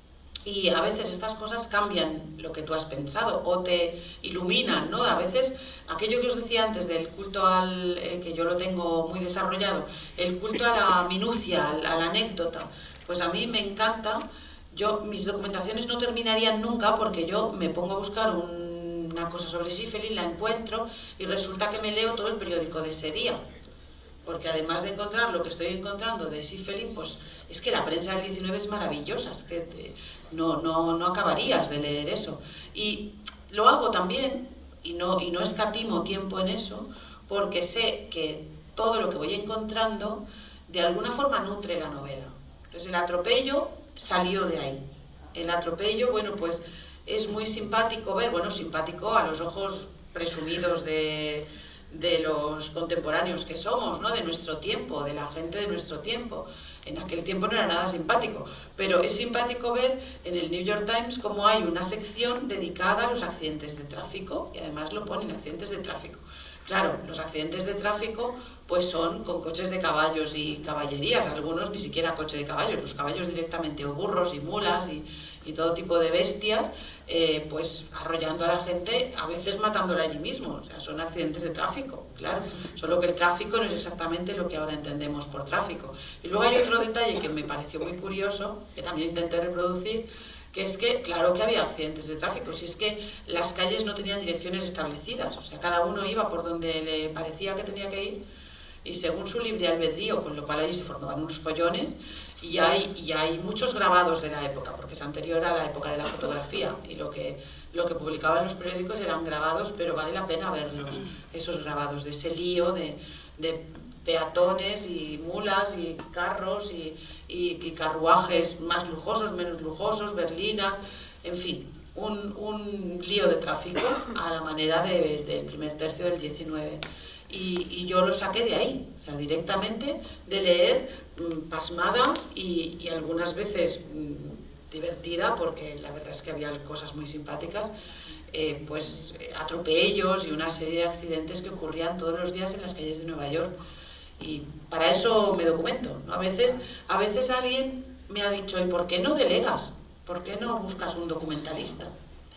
Y a veces estas cosas cambian lo que tú has pensado o te iluminan, ¿no? A veces, aquello que os decía antes del culto al, eh, que yo lo tengo muy desarrollado, el culto a la minucia, a la, a la anécdota, pues a mí me encanta. Yo, mis documentaciones no terminarían nunca porque yo me pongo a buscar un, una cosa sobre Schifelin, la encuentro y resulta que me leo todo el periódico de ese día. Porque además de encontrar lo que estoy encontrando de Schifelin, pues es que la prensa del diecinueve es maravillosa, es que te, no, no, no acabarías de leer eso. Y lo hago también, y no, y no escatimo tiempo en eso, porque sé que todo lo que voy encontrando de alguna forma nutre la novela. Entonces el atropello salió de ahí. El atropello, bueno, pues es muy simpático ver, bueno, simpático a los ojos presumidos de... de los contemporáneos que somos, ¿no? De nuestro tiempo, de la gente de nuestro tiempo. En aquel tiempo no era nada simpático, pero es simpático ver en el New York Times cómo hay una sección dedicada a los accidentes de tráfico, y además lo ponen accidentes de tráfico. Claro, los accidentes de tráfico pues son con coches de caballos y caballerías, algunos ni siquiera coche de caballos, los caballos directamente, o burros y mulas y, y todo tipo de bestias, eh, pues arrollando a la gente, a veces matándola allí mismo. O sea, son accidentes de tráfico, claro, solo que el tráfico no es exactamente lo que ahora entendemos por tráfico. Y luego hay otro detalle que me pareció muy curioso, que también intenté reproducir, que es que, claro que había accidentes de tráfico, si es que las calles no tenían direcciones establecidas, o sea, cada uno iba por donde le parecía que tenía que ir, y según su libre albedrío, con lo cual ahí se formaban unos follones, y hay, y hay muchos grabados de la época, porque es anterior a la época de la fotografía, y lo que, lo que publicaban los periódicos eran grabados, pero vale la pena verlos, esos grabados de ese lío de, de peatones y mulas y carros y, y, y carruajes más lujosos, menos lujosos, berlinas, en fin, un, un lío de tráfico a la manera de, del primer tercio del diecinueve. Y, y yo lo saqué de ahí, o sea, directamente de leer mmm, pasmada y, y algunas veces mmm, divertida, porque la verdad es que había cosas muy simpáticas, eh, pues atropellos y una serie de accidentes que ocurrían todos los días en las calles de Nueva York. Y para eso me documento, ¿no? A veces, a veces alguien me ha dicho, ¿y por qué no delegas? ¿Por qué no buscas un documentalista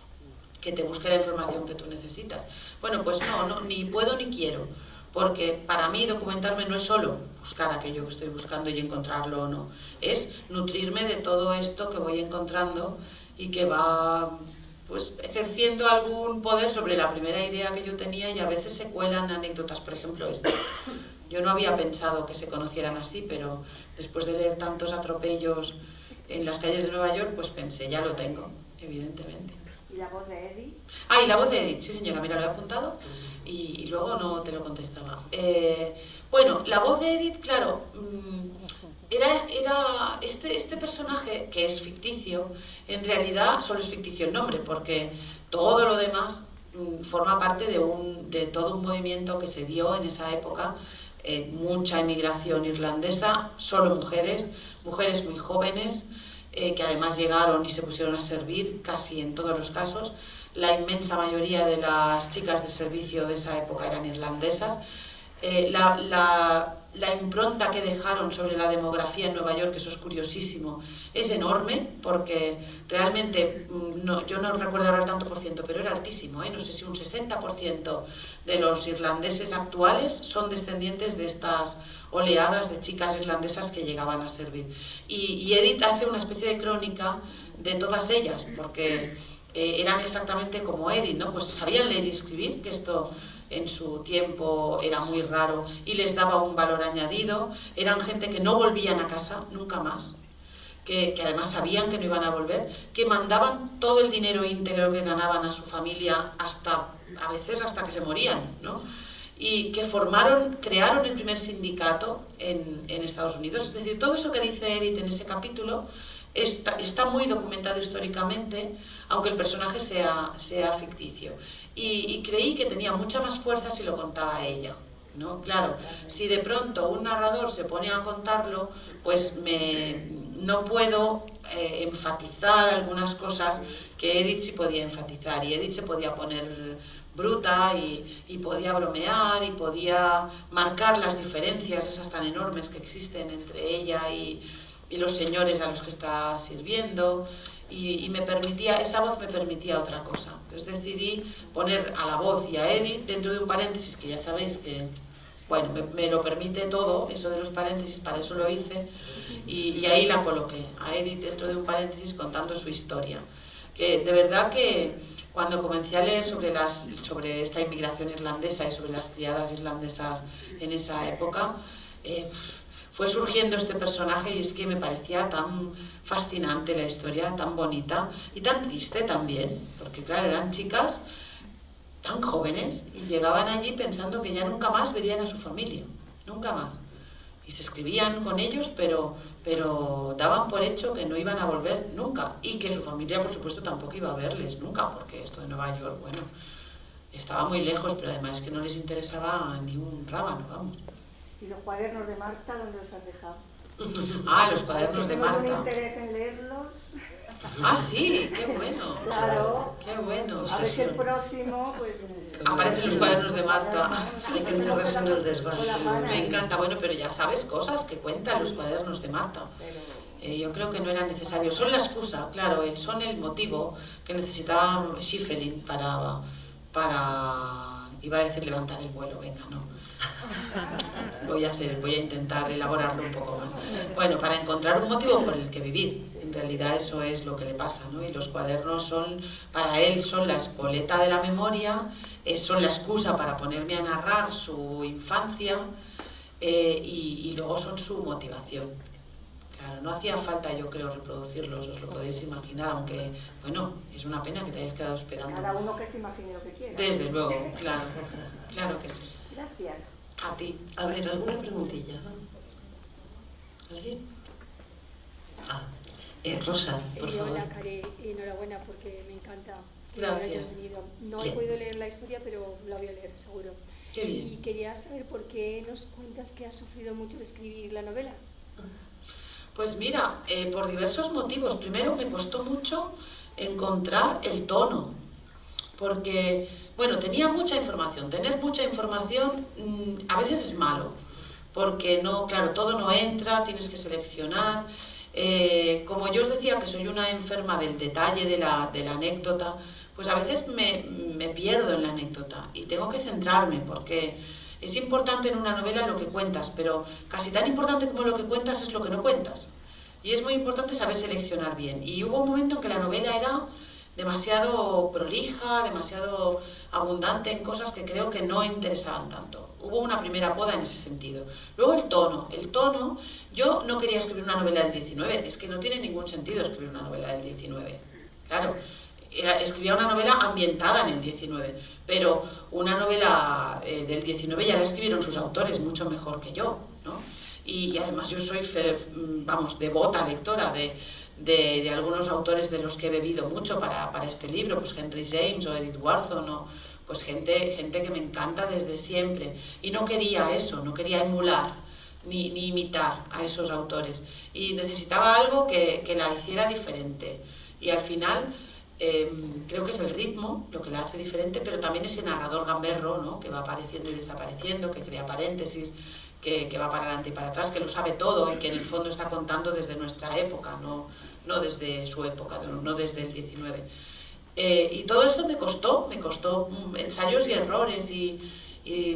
que te busque la información que tú necesitas? Bueno, pues no, no, ni puedo ni quiero, porque para mí documentarme no es solo buscar aquello que estoy buscando y encontrarlo o no, es nutrirme de todo esto que voy encontrando y que va pues ejerciendo algún poder sobre la primera idea que yo tenía, y a veces se cuelan anécdotas, por ejemplo esta. Yo no había pensado que se conocieran así, pero después de leer tantos atropellos en las calles de Nueva York, pues pensé, ya lo tengo, evidentemente. ¿Y la voz de Edith? Ah, y la voz de Edith, sí señora, mira, lo he apuntado y, y luego no te lo contestaba. Eh, bueno, la voz de Edith, claro, era, era este, este personaje que es ficticio, en realidad solo es ficticio el nombre, porque todo lo demás forma parte de, un, de todo un movimiento que se dio en esa época eh, mucha emigración irlandesa, solo mujeres, mujeres muy jóvenes, eh, que además llegaron y se pusieron a servir casi en todos los casos. La inmensa mayoría de las chicas de servicio de esa época eran irlandesas. Eh, la, la, la impronta que dejaron sobre la demografía en Nueva York, eso es curiosísimo, es enorme, porque realmente, no, yo no recuerdo ahora el tanto por ciento, pero era altísimo, ¿eh? No sé si un sesenta por ciento de los irlandeses actuales son descendientes de estas oleadas de chicas irlandesas que llegaban a servir. Y, y Edith hace una especie de crónica de todas ellas, porque eh, eran exactamente como Edith, ¿no? Pues sabían leer y escribir, que esto en su tiempo era muy raro y les daba un valor añadido. Eran gente que no volvían a casa nunca más, que, que además sabían que no iban a volver, que mandaban todo el dinero íntegro que ganaban a su familia, hasta a veces hasta que se morían, ¿no? Y que formaron, crearon el primer sindicato en, en Estados Unidos. Es decir, todo eso que dice Edith en ese capítulo está, está muy documentado históricamente, aunque el personaje sea, sea ficticio. Y, y creí que tenía mucha más fuerza si lo contaba ella, ¿no? Claro, si de pronto un narrador se pone a contarlo, pues me, no puedo eh, enfatizar algunas cosas que Edith sí podía enfatizar, y Edith se podía poner bruta y, y podía bromear y podía marcar las diferencias esas tan enormes que existen entre ella y, y los señores a los que está sirviendo. Y, y me permitía, esa voz me permitía otra cosa. Entonces decidí poner a la voz y a Edith dentro de un paréntesis, que ya sabéis que, bueno, me, me lo permite todo, eso de los paréntesis, para eso lo hice, y, y ahí la coloqué, a Edith dentro de un paréntesis contando su historia. Que de verdad que cuando comencé a leer sobre, las, sobre esta inmigración irlandesa y sobre las criadas irlandesas en esa época, eh, fue surgiendo este personaje, y es que me parecía tan fascinante la historia, tan bonita y tan triste también, porque claro, eran chicas tan jóvenes y llegaban allí pensando que ya nunca más verían a su familia, nunca más. Y se escribían con ellos, pero, pero daban por hecho que no iban a volver nunca, y que su familia, por supuesto, tampoco iba a verles nunca, porque esto de Nueva York, bueno, estaba muy lejos, pero además es que no les interesaba ni un rábano, vamos. ¿Y los cuadernos de Marta dónde los has dejado? Ah, los cuadernos de Marta. ¿Tengo un interés en leerlos? Ah, sí, qué bueno. Claro. Qué bueno. A ver si el próximo, pues... Aparecen los cuadernos de Marta. Hay que encerrarse en el desván. Me encanta. Bueno, pero ya sabes cosas que cuentan los cuadernos de Marta. Eh, yo creo que no era necesario. Son la excusa, claro, son el motivo que necesitaba Schiffelin para, para... Iba a decir levantar el vuelo, venga, no. Voy a hacer, voy a intentar elaborarlo un poco más. Bueno, para encontrar un motivo por el que vivir. En realidad eso es lo que le pasa, ¿no? Y los cuadernos son, para él, son la espoleta de la memoria, eh, son la excusa para ponerme a narrar su infancia, eh, y, y luego son su motivación. Claro, no hacía falta, yo creo, reproducirlos, os lo podéis imaginar, aunque, bueno, es una pena que te hayáis quedado esperando. Cada uno que se imagine lo que quiera. Desde luego, claro, claro que sí. Gracias. A ti. A ver, ¿alguna preguntilla? ¿Alguien? Ah, eh, Rosa, por eh, favor. Hola, Care, enhorabuena porque me encanta que Gracias. hayas venido. No he Bien. podido leer la historia, pero la voy a leer, seguro. Qué bien. Y quería saber por qué nos cuentas que has sufrido mucho de escribir la novela. Pues mira, eh, por diversos motivos. Primero, me costó mucho encontrar el tono, porque, bueno, tenía mucha información. Tener mucha información mmm, a veces es malo, porque no, claro, todo no entra, tienes que seleccionar. Eh, como yo os decía que soy una enferma del detalle, de la, de la anécdota, pues a veces me, me pierdo en la anécdota y tengo que centrarme, porque es importante en una novela lo que cuentas, pero casi tan importante como lo que cuentas es lo que no cuentas. Y es muy importante saber seleccionar bien. Y hubo un momento en que la novela era demasiado prolija, demasiado abundante en cosas que creo que no interesaban tanto. Hubo una primera poda en ese sentido. Luego el tono. El tono, yo no quería escribir una novela del diecinueve, es que no tiene ningún sentido escribir una novela del diecinueve. Claro, escribía una novela ambientada en el diecinueve, pero una novela eh, del diecinueve ya la escribieron sus autores mucho mejor que yo, ¿no? Y, y además yo soy, fe, vamos, devota lectora de, de, de algunos autores de los que he bebido mucho para, para este libro, pues Henry James o Edith Wharton o pues gente, gente que me encanta desde siempre. Y no quería eso, no quería emular ni, ni imitar a esos autores. Y necesitaba algo que, que la hiciera diferente. Y al final, eh, creo que es el ritmo lo que la hace diferente, pero también ese narrador gamberro, ¿no? Que va apareciendo y desapareciendo, que crea paréntesis, que, que va para adelante y para atrás, que lo sabe todo y que en el fondo está contando desde nuestra época, no, no desde su época, no, no desde el diecinueve. Eh, y todo esto me costó, me costó ensayos y errores y, y,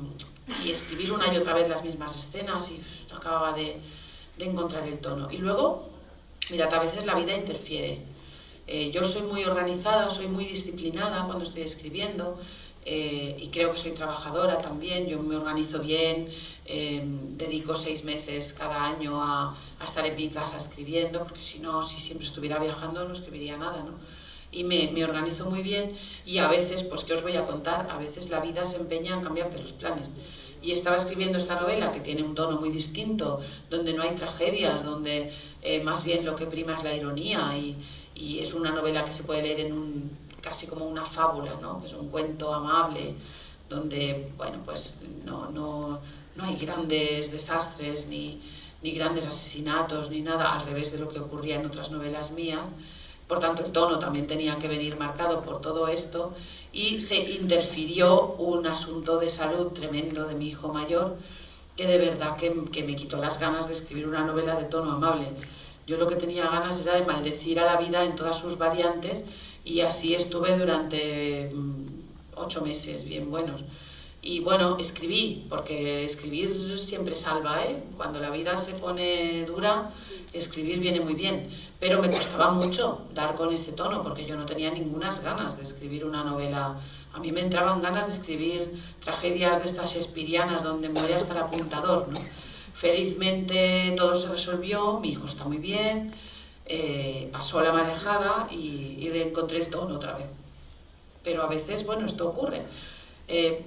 y escribir una y otra vez las mismas escenas y no acababa de, de encontrar el tono. Y luego, mirad, a veces la vida interfiere. Eh, yo soy muy organizada, soy muy disciplinada cuando estoy escribiendo eh, y creo que soy trabajadora también, yo me organizo bien, eh, dedico seis meses cada año a, a estar en mi casa escribiendo, porque si no, si siempre estuviera viajando no escribiría nada, ¿no? Y me, me organizo muy bien y a veces, pues ¿qué os voy a contar? A veces la vida se empeña en cambiarte los planes. Y estaba escribiendo esta novela que tiene un tono muy distinto, donde no hay tragedias, donde eh, más bien lo que prima es la ironía y, y es una novela que se puede leer en un, casi como una fábula, ¿no? Es un cuento amable, donde, bueno, pues no, no, no hay grandes desastres, ni, ni grandes asesinatos, ni nada, al revés de lo que ocurría en otras novelas mías. Por tanto, el tono también tenía que venir marcado por todo esto y se interfirió un asunto de salud tremendo de mi hijo mayor que de verdad que, que me quitó las ganas de escribir una novela de tono amable. Yo lo que tenía ganas era de maldecir a la vida en todas sus variantes y así estuve durante ocho meses bien buenos. Y bueno, escribí, porque escribir siempre salva, ¿eh? Cuando la vida se pone dura, escribir viene muy bien. Pero me costaba mucho dar con ese tono, porque yo no tenía ninguna ganas de escribir una novela. A mí me entraban ganas de escribir tragedias de estas shakespearianas, donde muere hasta el apuntador, ¿no? Felizmente todo se resolvió, mi hijo está muy bien, eh, pasó la marejada y, y encontré el tono otra vez. Pero a veces, bueno, esto ocurre. Eh,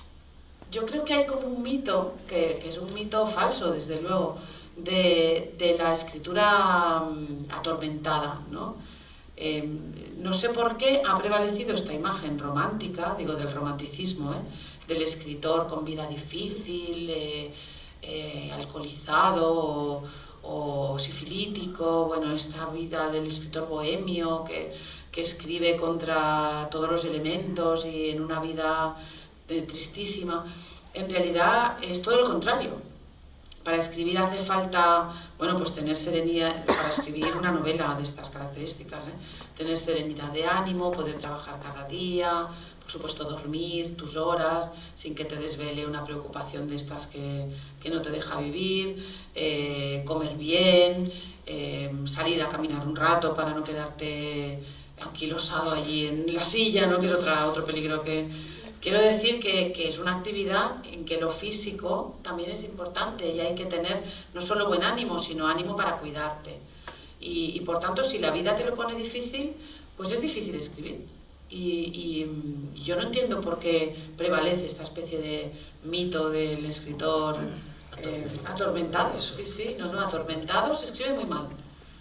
Yo creo que hay como un mito, que, que es un mito falso, desde luego, de, de la escritura um, atormentada, ¿no? Eh, no sé por qué ha prevalecido esta imagen romántica, digo, del romanticismo, ¿eh? Del escritor con vida difícil, eh, eh, alcoholizado o, o sifilítico, bueno, esta vida del escritor bohemio que, que escribe contra todos los elementos y en una vida tristísima. En realidad es todo lo contrario. Para escribir hace falta, bueno, pues tener serenidad, para escribir una novela de estas características, ¿eh? Tener serenidad de ánimo, poder trabajar cada día, por supuesto dormir tus horas, sin que te desvele una preocupación de estas que, que no te deja vivir, eh, comer bien, eh, salir a caminar un rato para no quedarte anquilosado allí en la silla, ¿no? Que es otra, otro peligro que... Quiero decir que, que es una actividad en que lo físico también es importante y hay que tener no solo buen ánimo, sino ánimo para cuidarte. Y, y por tanto, si la vida te lo pone difícil, pues es difícil escribir. Y, y, y yo no entiendo por qué prevalece esta especie de mito del escritor eh, atormentado. Sí, sí, no, no, atormentado se escribe muy mal.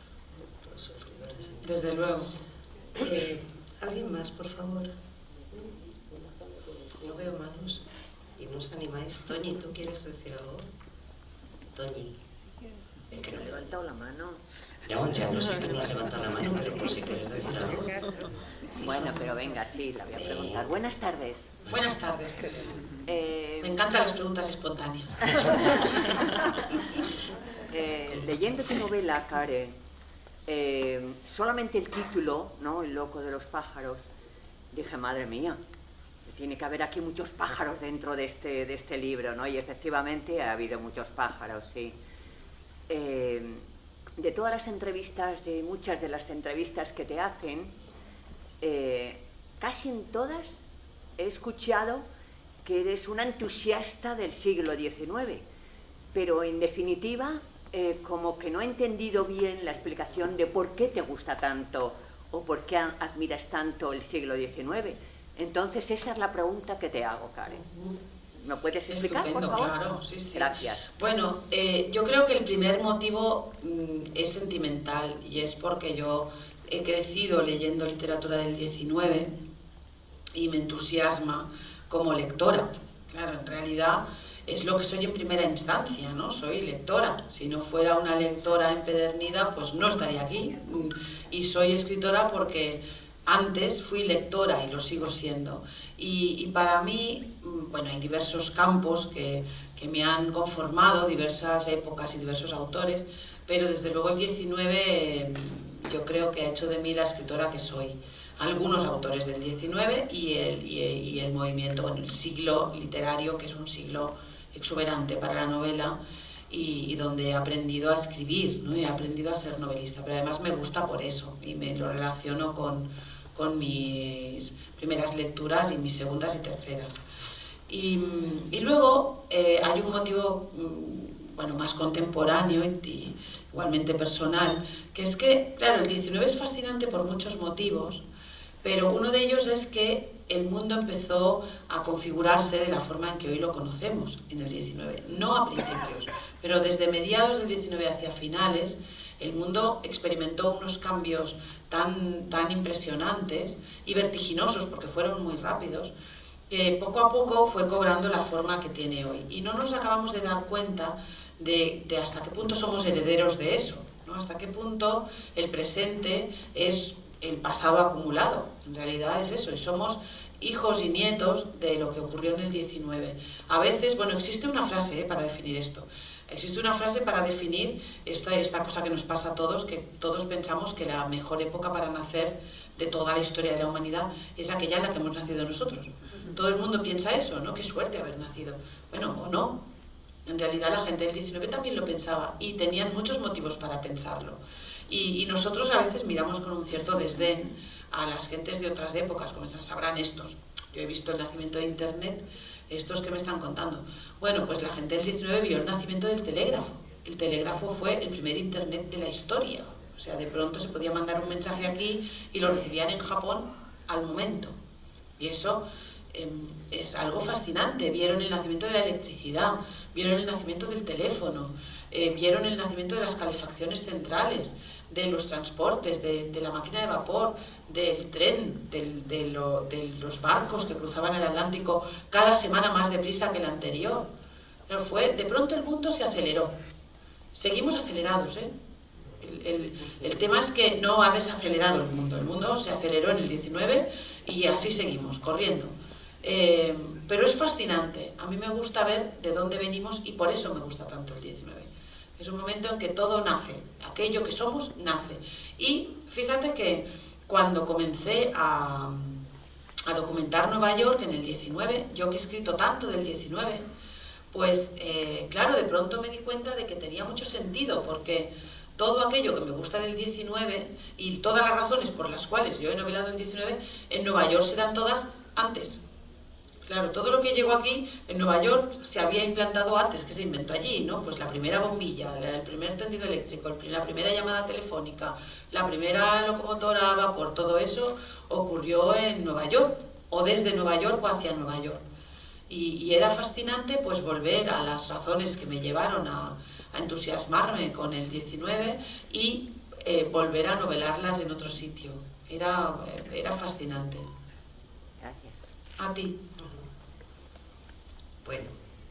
Desde luego. Eh, ¿Alguien más, por favor? No veo manos y no os animáis. Toñi, ¿tú quieres decir algo? Toñi. Es que no he levantado la mano. No, ya lo sé que no has levantado la mano, pero por si quieres decir algo. Bueno, pero venga, sí, la voy a preguntar. Buenas tardes. Buenas tardes. Eh, Me encantan las preguntas espontáneas. eh, leyendo tu novela, Karen, eh, solamente el título, ¿no? El loco de los pájaros, dije, madre mía, tiene que haber aquí muchos pájaros dentro de este, de este libro, ¿no? Y efectivamente ha habido muchos pájaros, sí. Eh, de todas las entrevistas, de muchas de las entrevistas que te hacen, eh, casi en todas he escuchado que eres una entusiasta del siglo diecinueve, pero en definitiva, eh, como que no he entendido bien la explicación de por qué te gusta tanto o por qué admiras tanto el siglo diecinueve. Entonces, esa es la pregunta que te hago, Karen. ¿Me puedes explicar, Estupendo, por favor? claro, sí, sí. Gracias. Bueno, eh, yo creo que el primer motivo mm, es sentimental y es porque yo he crecido leyendo literatura del diecinueve y me entusiasma como lectora. Claro, en realidad es lo que soy en primera instancia, ¿no? Soy lectora. Si no fuera una lectora empedernida, pues no estaría aquí. Y soy escritora porque antes fui lectora y lo sigo siendo. Y, y para mí, bueno, hay diversos campos que, que me han conformado, diversas épocas y diversos autores, pero desde luego el diecinueve yo creo que ha hecho de mí la escritora que soy. Algunos autores del diecinueve y el, y el, y el movimiento, bueno, el siglo literario, que es un siglo exuberante para la novela y, y donde he aprendido a escribir, ¿no? He aprendido a ser novelista, pero además me gusta por eso y me lo relaciono con, con mis primeras lecturas y mis segundas y terceras. Y, y luego eh, hay un motivo, bueno, más contemporáneo y, y igualmente personal, que es que, claro, el diecinueve es fascinante por muchos motivos, pero uno de ellos es que el mundo empezó a configurarse de la forma en que hoy lo conocemos en el diecinueve, no a principios, pero desde mediados del diecinueve hacia finales, el mundo experimentó unos cambios tan, tan impresionantes y vertiginosos, porque fueron muy rápidos, que poco a poco fue cobrando la forma que tiene hoy. Y no nos acabamos de dar cuenta de, de hasta qué punto somos herederos de eso, ¿no? Hasta qué punto el presente es el pasado acumulado. En realidad es eso, y somos hijos y nietos de lo que ocurrió en el diecinueve. A veces, bueno, existe una frase ¿eh? para definir esto. Existe una frase para definir esta, esta cosa que nos pasa a todos, que todos pensamos que la mejor época para nacer de toda la historia de la humanidad es aquella en la que hemos nacido nosotros. Todo el mundo piensa eso, ¿no? Qué suerte haber nacido. Bueno, o no. En realidad la gente del diecinueve también lo pensaba y tenían muchos motivos para pensarlo. Y, y nosotros a veces miramos con un cierto desdén a las gentes de otras épocas, como sabrán estos. Yo he visto el nacimiento de Internet, estos que me están contando. Bueno, pues la gente del diecinueve vio el nacimiento del telégrafo. El telégrafo fue el primer Internet de la historia. O sea, de pronto se podía mandar un mensaje aquí y lo recibían en Japón al momento. Y eso eh, es algo fascinante. Vieron el nacimiento de la electricidad, vieron el nacimiento del teléfono, eh, vieron el nacimiento de las calefacciones centrales, de los transportes, de, de la máquina de vapor, del tren, del, de, lo, de los barcos que cruzaban el Atlántico cada semana más deprisa que el anterior. Pero fue, de pronto el mundo se aceleró. Seguimos acelerados, ¿eh? El, el, el tema es que no ha desacelerado el mundo. El mundo se aceleró en el diecinueve y así seguimos, corriendo. Eh, pero es fascinante. A mí me gusta ver de dónde venimos y por eso me gusta tanto el diecinueve. Es un momento en que todo nace, aquello que somos nace. Y fíjate que cuando comencé a, a documentar Nueva York en el diecinueve, yo que he escrito tanto del diecinueve, pues eh, claro, de pronto me di cuenta de que tenía mucho sentido, porque todo aquello que me gusta del diecinueve y todas las razones por las cuales yo he novelado el diecinueve, en Nueva York se dan todas antes. Claro, todo lo que llegó aquí, en Nueva York, se había implantado antes, que se inventó allí, ¿no? Pues la primera bombilla, el primer tendido eléctrico, la primera llamada telefónica, la primera locomotora a vapor, todo eso ocurrió en Nueva York, o desde Nueva York o hacia Nueva York. Y, y era fascinante, pues, volver a las razones que me llevaron a, a entusiasmarme con el diecinueve y eh, volver a novelarlas en otro sitio. Era, era fascinante. Gracias. A ti. Bueno,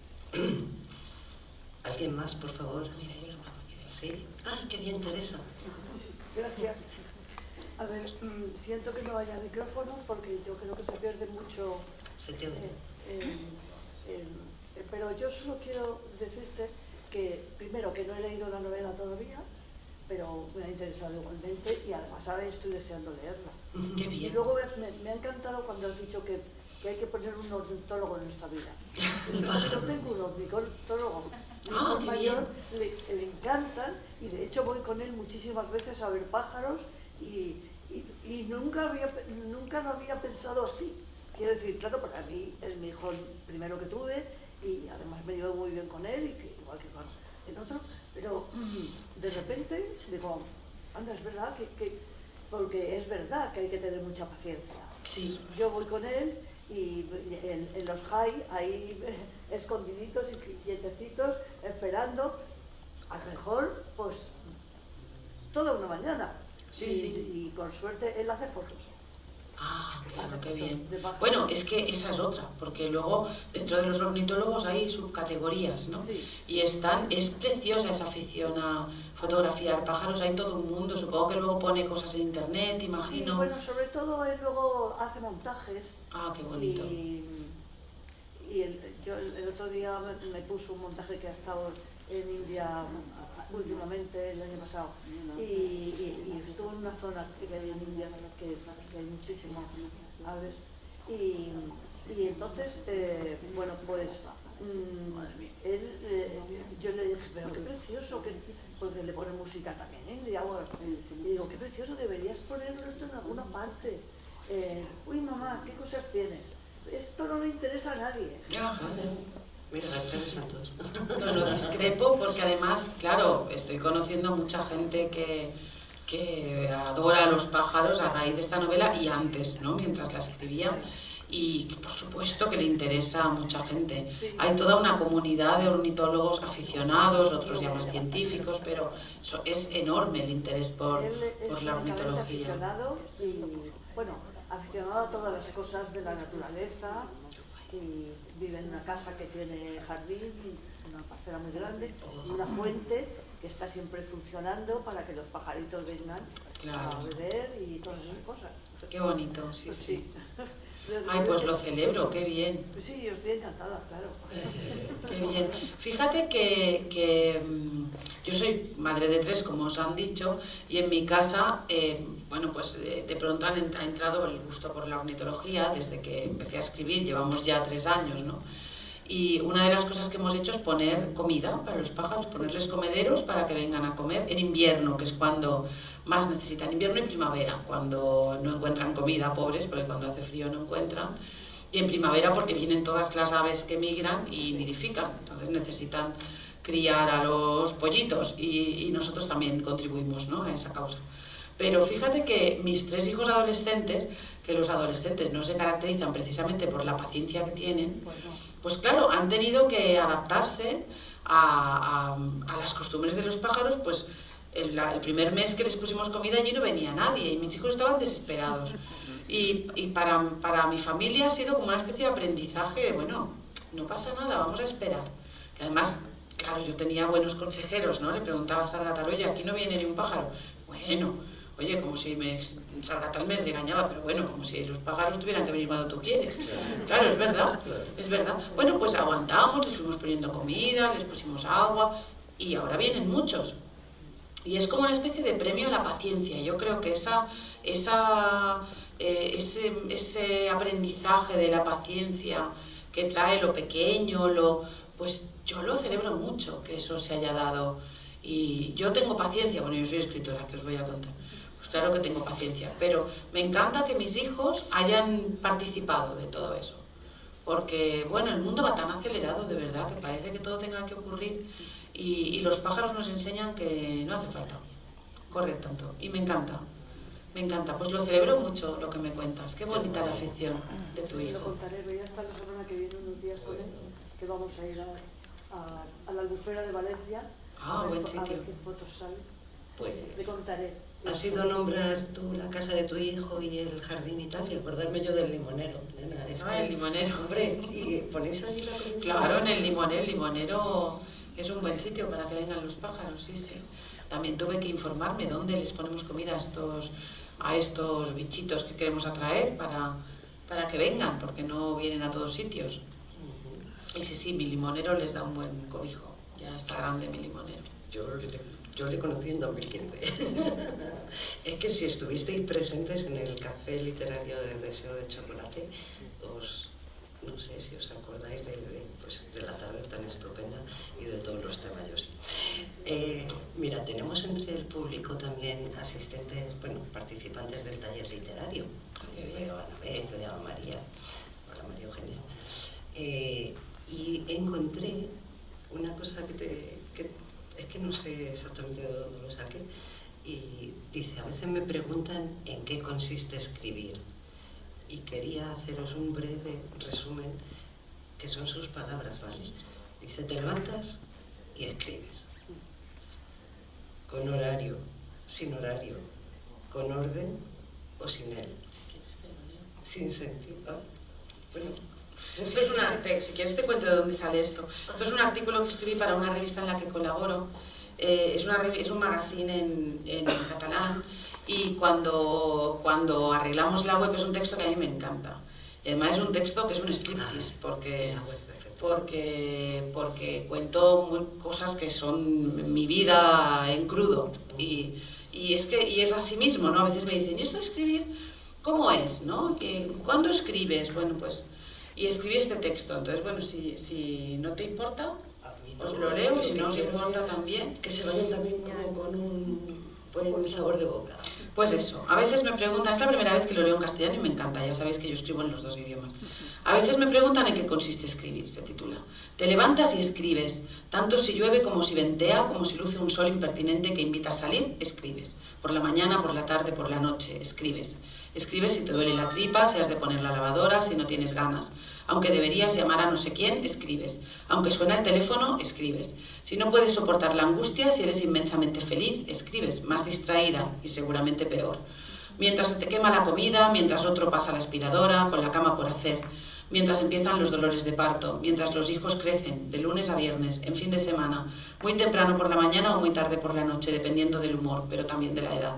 ¿alguien más, por favor? Mira, yo la mano. Sí. Ay, qué bien, Teresa. Gracias. A ver, mmm, siento que no haya micrófono porque yo creo que se pierde mucho. Se te oye. Eh, eh, eh, eh, pero yo solo quiero decirte que, primero, que no he leído la novela todavía, pero me ha interesado igualmente y además ahora estoy deseando leerla. Qué bien. Y luego me, me ha encantado cuando has dicho que, que hay que poner un ornitólogo en nuestra vida. Yo tengo un ornitólogo. Mi Ah, hijo mayor le, le encantan y de hecho voy con él muchísimas veces a ver pájaros y, y, y nunca, había, nunca lo había pensado así. Quiero decir, claro, para mí es mi hijo el primero que tuve y además me llevo muy bien con él, y que, igual que con el otro, pero de repente digo, anda, es verdad que, que, porque es verdad que hay que tener mucha paciencia. Sí. Yo voy con él y en, en los high, ahí escondiditos y quietecitos, esperando, a lo mejor, pues, toda una mañana. Sí, y, sí. y con suerte él hace fotos. Ah, claro, qué Arrecitos bien. de pájaros. Bueno, es que esa es otra, porque luego dentro de los ornitólogos hay subcategorías, ¿no? Sí. Y están, es preciosa esa afición a fotografiar pájaros, hay todo un mundo, supongo que luego pone cosas en internet, imagino. Sí, bueno, sobre todo él luego hace montajes. Ah, qué bonito. Y, y el, yo el, el otro día me, me puso un montaje que ha estado en India últimamente, el año pasado, y, y, y estuvo en una zona que hay en India que, que hay muchísimas aves, y, y entonces, eh, bueno, pues mmm, él, eh, yo le dije, pero qué precioso, que, porque le pone música también en India, bueno, y digo, qué precioso, deberías ponerlo esto en alguna parte. Eh, uy, mamá, ¿qué cosas tienes? Esto no le interesa a nadie. Mira, las interesan todos. No, no discrepo porque además, claro, estoy conociendo a mucha gente que, que adora a los pájaros a raíz de esta novela y antes, ¿no? Mientras la escribía. Y por supuesto que le interesa a mucha gente. Hay toda una comunidad de ornitólogos aficionados, otros ya más científicos, pero eso, es enorme el interés por, por la ornitología. Aficionado y, bueno, aficionado a todas las cosas de la naturaleza, y vive en una casa que tiene jardín, una parcela muy grande, y una fuente que está siempre funcionando para que los pajaritos vengan Claro. a beber y todas esas cosas. Qué bonito, sí, Pues sí. Ay, pues lo celebro, qué bien. Pues sí, yo estoy encantada, claro. Qué bien. Fíjate que, que mm, yo soy madre de tres, como os han dicho, y en mi casa, eh, bueno, pues eh, de pronto han ent- ha entrado el gusto por la ornitología desde que empecé a escribir, llevamos ya tres años, ¿no? Y una de las cosas que hemos hecho es poner comida para los pájaros, ponerles comederos para que vengan a comer en invierno, que es cuando más necesitan, invierno y primavera, cuando no encuentran comida, pobres, porque cuando hace frío no encuentran, y en primavera porque vienen todas las aves que migran y nidifican, entonces necesitan criar a los pollitos y, y nosotros también contribuimos, ¿no?, a esa causa. Pero fíjate que mis tres hijos adolescentes, que los adolescentes no se caracterizan precisamente por la paciencia que tienen, pues claro, han tenido que adaptarse a, a, a las costumbres de los pájaros. Pues el, el primer mes que les pusimos comida allí no venía nadie y mis hijos estaban desesperados. Y, y para, para mi familia ha sido como una especie de aprendizaje de, bueno, no pasa nada, vamos a esperar. Que además, claro, yo tenía buenos consejeros, ¿no? Le preguntaba a Sargatal, oye, aquí no viene ni un pájaro. Bueno, oye, como si me, Sargatal me regañaba, pero bueno, como si los pájaros tuvieran que venir cuando tú quieres. Claro, es verdad, es verdad. Bueno, pues aguantamos, les fuimos poniendo comida, les pusimos agua y ahora vienen muchos. Y es como una especie de premio a la paciencia. Yo creo que esa, esa, eh, ese, ese aprendizaje de la paciencia que trae lo pequeño, lo, pues yo lo celebro mucho, que eso se haya dado. Y yo tengo paciencia, bueno, yo soy escritora, que os voy a contar. Pues claro que tengo paciencia, pero me encanta que mis hijos hayan participado de todo eso. Porque, bueno, el mundo va tan acelerado, de verdad, que parece que todo tenga que ocurrir. Y, y los pájaros nos enseñan que no hace falta correr tanto. Y me encanta, me encanta. Pues lo celebro mucho lo que me cuentas. Qué bonita la afición de tu Sí, lo hijo. contaré, voy a estar la semana que viene unos días con él, que vamos a ir a, a, a la Albufera de Valencia. Ah, a ver, buen fo- a ver sitio. qué fotos salen. Pues Le contaré. ha sido nombrar tú la casa de tu hijo y el jardín y tal, y acordarme yo del limonero, nena. Es Ah, que, el limonero. Hombre, ¿y ponéis allí la comida? Claro, en el limonero, el limonero es un buen sitio para que vengan los pájaros, sí, sí. También tuve que informarme dónde les ponemos comida a estos, a estos bichitos que queremos atraer para, para que vengan, porque no vienen a todos sitios. Y sí, sí, mi limonero les da un buen cobijo. Ya está grande mi limonero. Yo le, yo le conocí en dos mil quince. Es que si estuvisteis presentes en el café literario de Deseo de Chocolate, os, no sé si os acordáis de, de, pues, de la tarde tan estupenda y de todos los temas, yo sí. Eh, mira, tenemos entre el público también asistentes, bueno, participantes del taller literario. Qué bien. Lo llama Anabel, lo llama María, hola María Eugenia. Eh, y encontré una cosa que, te, que es que no sé exactamente de dónde lo saqué, y dice, a veces me preguntan en qué consiste escribir, y quería haceros un breve resumen, que son sus palabras, ¿vale? Dice, te levantas y escribes, con horario, sin horario, con orden o sin él. sin sentido. Bueno, esto es una, te, si quieres te cuento de dónde sale esto. Esto es un artículo que escribí para una revista en la que colaboro. Eh, es, una, es un magazine en, en catalán, y cuando, cuando arreglamos la web es un texto que a mí me encanta. Y además es un texto que es un striptease, porque, porque, porque cuento muy, cosas que son mi vida en crudo. Y, y, es que, y es así mismo, ¿no? A veces me dicen, ¿y esto de escribir cómo es? ¿No? ¿Que, ¿Cuándo escribes? Bueno, pues... Y escribí este texto. Entonces, bueno, si, si no te importa, os lo leo, y si no os importa también... Que se vayan también como con un buen sabor de boca. Pues eso, a veces me preguntan, es la primera vez que lo leo en castellano y me encanta, ya sabéis que yo escribo en los dos idiomas. A veces me preguntan en qué consiste escribir, se titula. Te levantas y escribes, tanto si llueve como si ventea, como si luce un sol impertinente que invita a salir, escribes. Por la mañana, por la tarde, por la noche, escribes. Escribes si te duele la tripa, si has de poner la lavadora, si no tienes ganas. Aunque deberías llamar a no sé quién, escribes. Aunque suena el teléfono, escribes. Si no puedes soportar la angustia, si eres inmensamente feliz, escribes, más distraída y seguramente peor. Mientras se te quema la comida, mientras otro pasa la aspiradora, con la cama por hacer. Mientras empiezan los dolores de parto, mientras los hijos crecen, de lunes a viernes, en fin de semana, muy temprano por la mañana o muy tarde por la noche, dependiendo del humor, pero también de la edad.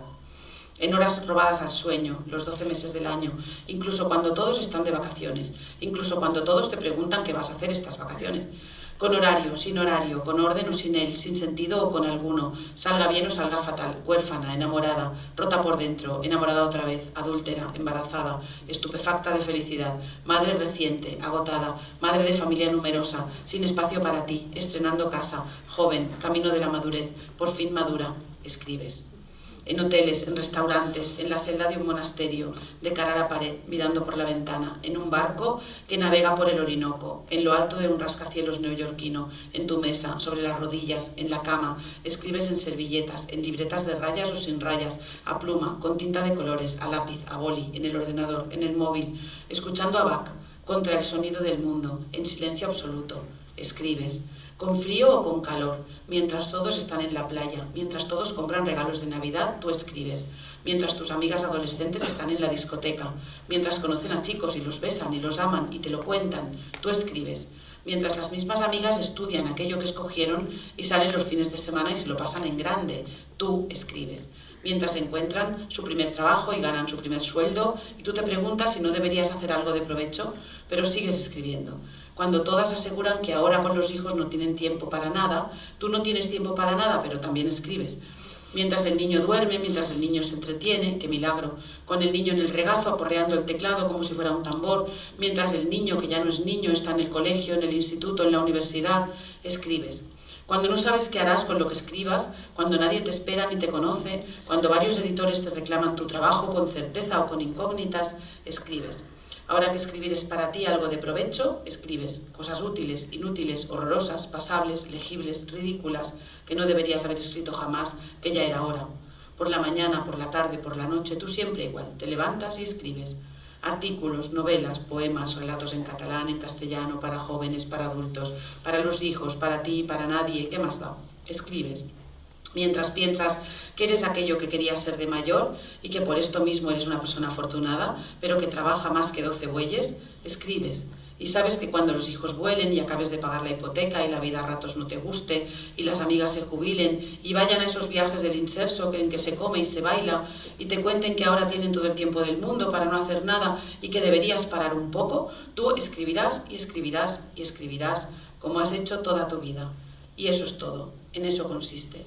En horas robadas al sueño, los doce meses del año, incluso cuando todos están de vacaciones, incluso cuando todos te preguntan qué vas a hacer estas vacaciones. Con horario, sin horario, con orden o sin él, sin sentido o con alguno, salga bien o salga fatal, huérfana, enamorada, rota por dentro, enamorada otra vez, adúltera, embarazada, estupefacta de felicidad, madre reciente, agotada, madre de familia numerosa, sin espacio para ti, estrenando casa, joven, camino de la madurez, por fin madura, escribes. En hoteles, en restaurantes, en la celda de un monasterio, de cara a la pared, mirando por la ventana, en un barco que navega por el Orinoco, en lo alto de un rascacielos neoyorquino, en tu mesa, sobre las rodillas, en la cama, escribes en servilletas, en libretas de rayas o sin rayas, a pluma, con tinta de colores, a lápiz, a boli, en el ordenador, en el móvil, escuchando a Bach, contra el sonido del mundo, en silencio absoluto, escribes. Con frío o con calor, mientras todos están en la playa, mientras todos compran regalos de Navidad, tú escribes. Mientras tus amigas adolescentes están en la discoteca, mientras conocen a chicos y los besan y los aman y te lo cuentan, tú escribes. Mientras las mismas amigas estudian aquello que escogieron y salen los fines de semana y se lo pasan en grande, tú escribes. Mientras encuentran su primer trabajo y ganan su primer sueldo y tú te preguntas si no deberías hacer algo de provecho, pero sigues escribiendo. Cuando todas aseguran que ahora con los hijos no tienen tiempo para nada, tú no tienes tiempo para nada, pero también escribes. Mientras el niño duerme, mientras el niño se entretiene, qué milagro, con el niño en el regazo aporreando el teclado como si fuera un tambor, mientras el niño, que ya no es niño, está en el colegio, en el instituto, en la universidad, escribes. Cuando no sabes qué harás con lo que escribas, cuando nadie te espera ni te conoce, cuando varios editores te reclaman tu trabajo con certeza o con incógnitas, escribes. Ahora que escribir es para ti algo de provecho, escribes cosas útiles, inútiles, horrorosas, pasables, legibles, ridículas, que no deberías haber escrito jamás, que ya era hora. Por la mañana, por la tarde, por la noche, tú siempre igual, te levantas y escribes. Artículos, novelas, poemas, relatos en catalán, en castellano, para jóvenes, para adultos, para los hijos, para ti, para nadie, ¿qué más da? Escribes. Mientras piensas que eres aquello que querías ser de mayor y que por esto mismo eres una persona afortunada, pero que trabaja más que doce bueyes, escribes. Y sabes que cuando los hijos vuelen y acabes de pagar la hipoteca y la vida a ratos no te guste y las amigas se jubilen y vayan a esos viajes del inserso en que se come y se baila y te cuenten que ahora tienen todo el tiempo del mundo para no hacer nada y que deberías parar un poco, tú escribirás y escribirás y escribirás como has hecho toda tu vida. Y eso es todo, en eso consiste.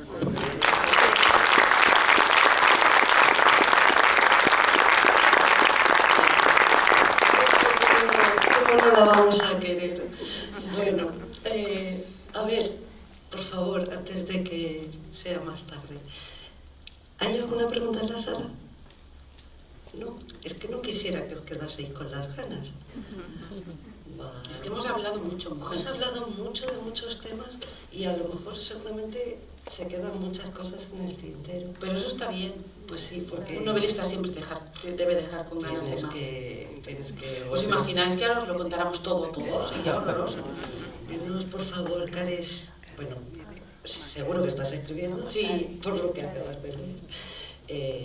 ¿Cómo no la vamos a querer? Bueno, eh, a ver, por favor, antes de que sea más tarde, ¿hay alguna pregunta en la sala? No, es que no quisiera que os quedaseis con las ganas. Vale. Es que hemos hablado mucho, mujer. Hemos hablado mucho de muchos temas y a lo mejor seguramente se quedan muchas cosas en el tintero. Pero eso está bien. Pues sí, porque... Un novelista siempre dejar, debe dejar con ganas de más. Que, tienes que... ¿Os imagináis que ahora os lo contáramos todo, todo? Sería horroroso. Dinos, por favor, Cares... Bueno, seguro que estás escribiendo. Sí. Por lo que acabas de leer. Eh,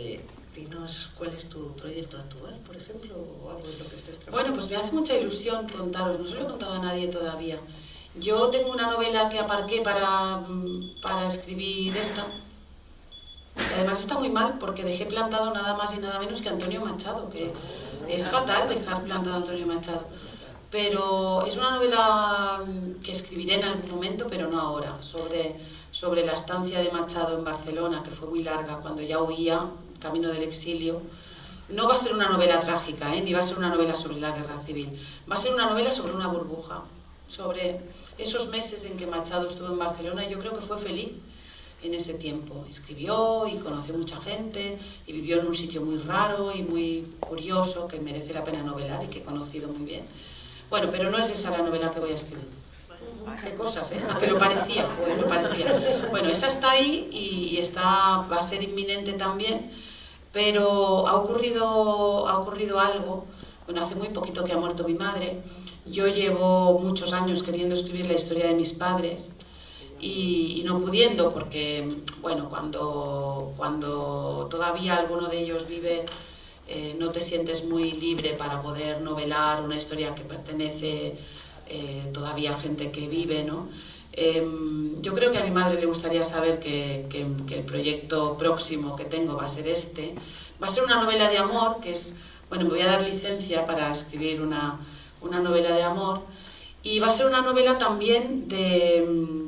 dinos cuál es tu proyecto actual, por ejemplo, o algo en lo que estés trabajando. Bueno, pues me hace mucha ilusión contaros, no se lo he contado a nadie todavía. Yo tengo una novela que aparqué para, para escribir esta. Y además está muy mal porque dejé plantado nada más y nada menos que Antonio Machado, que es fatal dejar plantado a Antonio Machado. Pero es una novela que escribiré en algún momento, pero no ahora, sobre, sobre la estancia de Machado en Barcelona, que fue muy larga, cuando ya huía, camino del exilio. No va a ser una novela trágica, ¿eh? Ni va a ser una novela sobre la guerra civil. Va a ser una novela sobre una burbuja, sobre esos meses en que Machado estuvo en Barcelona, y yo creo que fue feliz en ese tiempo. Escribió y conoció mucha gente y vivió en un sitio muy raro y muy curioso que merece la pena novelar y que he conocido muy bien. Bueno, pero no es esa la novela que voy a escribir. Qué cosas, ¿eh? Que lo parecía, lo parecía. Bueno, esa está ahí y, y está, va a ser inminente también, pero ha ocurrido, ha ocurrido algo. Bueno, hace muy poquito que ha muerto mi madre. Yo llevo muchos años queriendo escribir la historia de mis padres y, y no pudiendo, porque, bueno, cuando, cuando todavía alguno de ellos vive, eh, no te sientes muy libre para poder novelar una historia que pertenece eh, todavía a gente que vive, ¿no? Eh, yo creo que a mi madre le gustaría saber que, que, que el proyecto próximo que tengo va a ser este. Va a ser una novela de amor, que es, bueno, me voy a dar licencia para escribir una, una novela de amor, y va a ser una novela también de,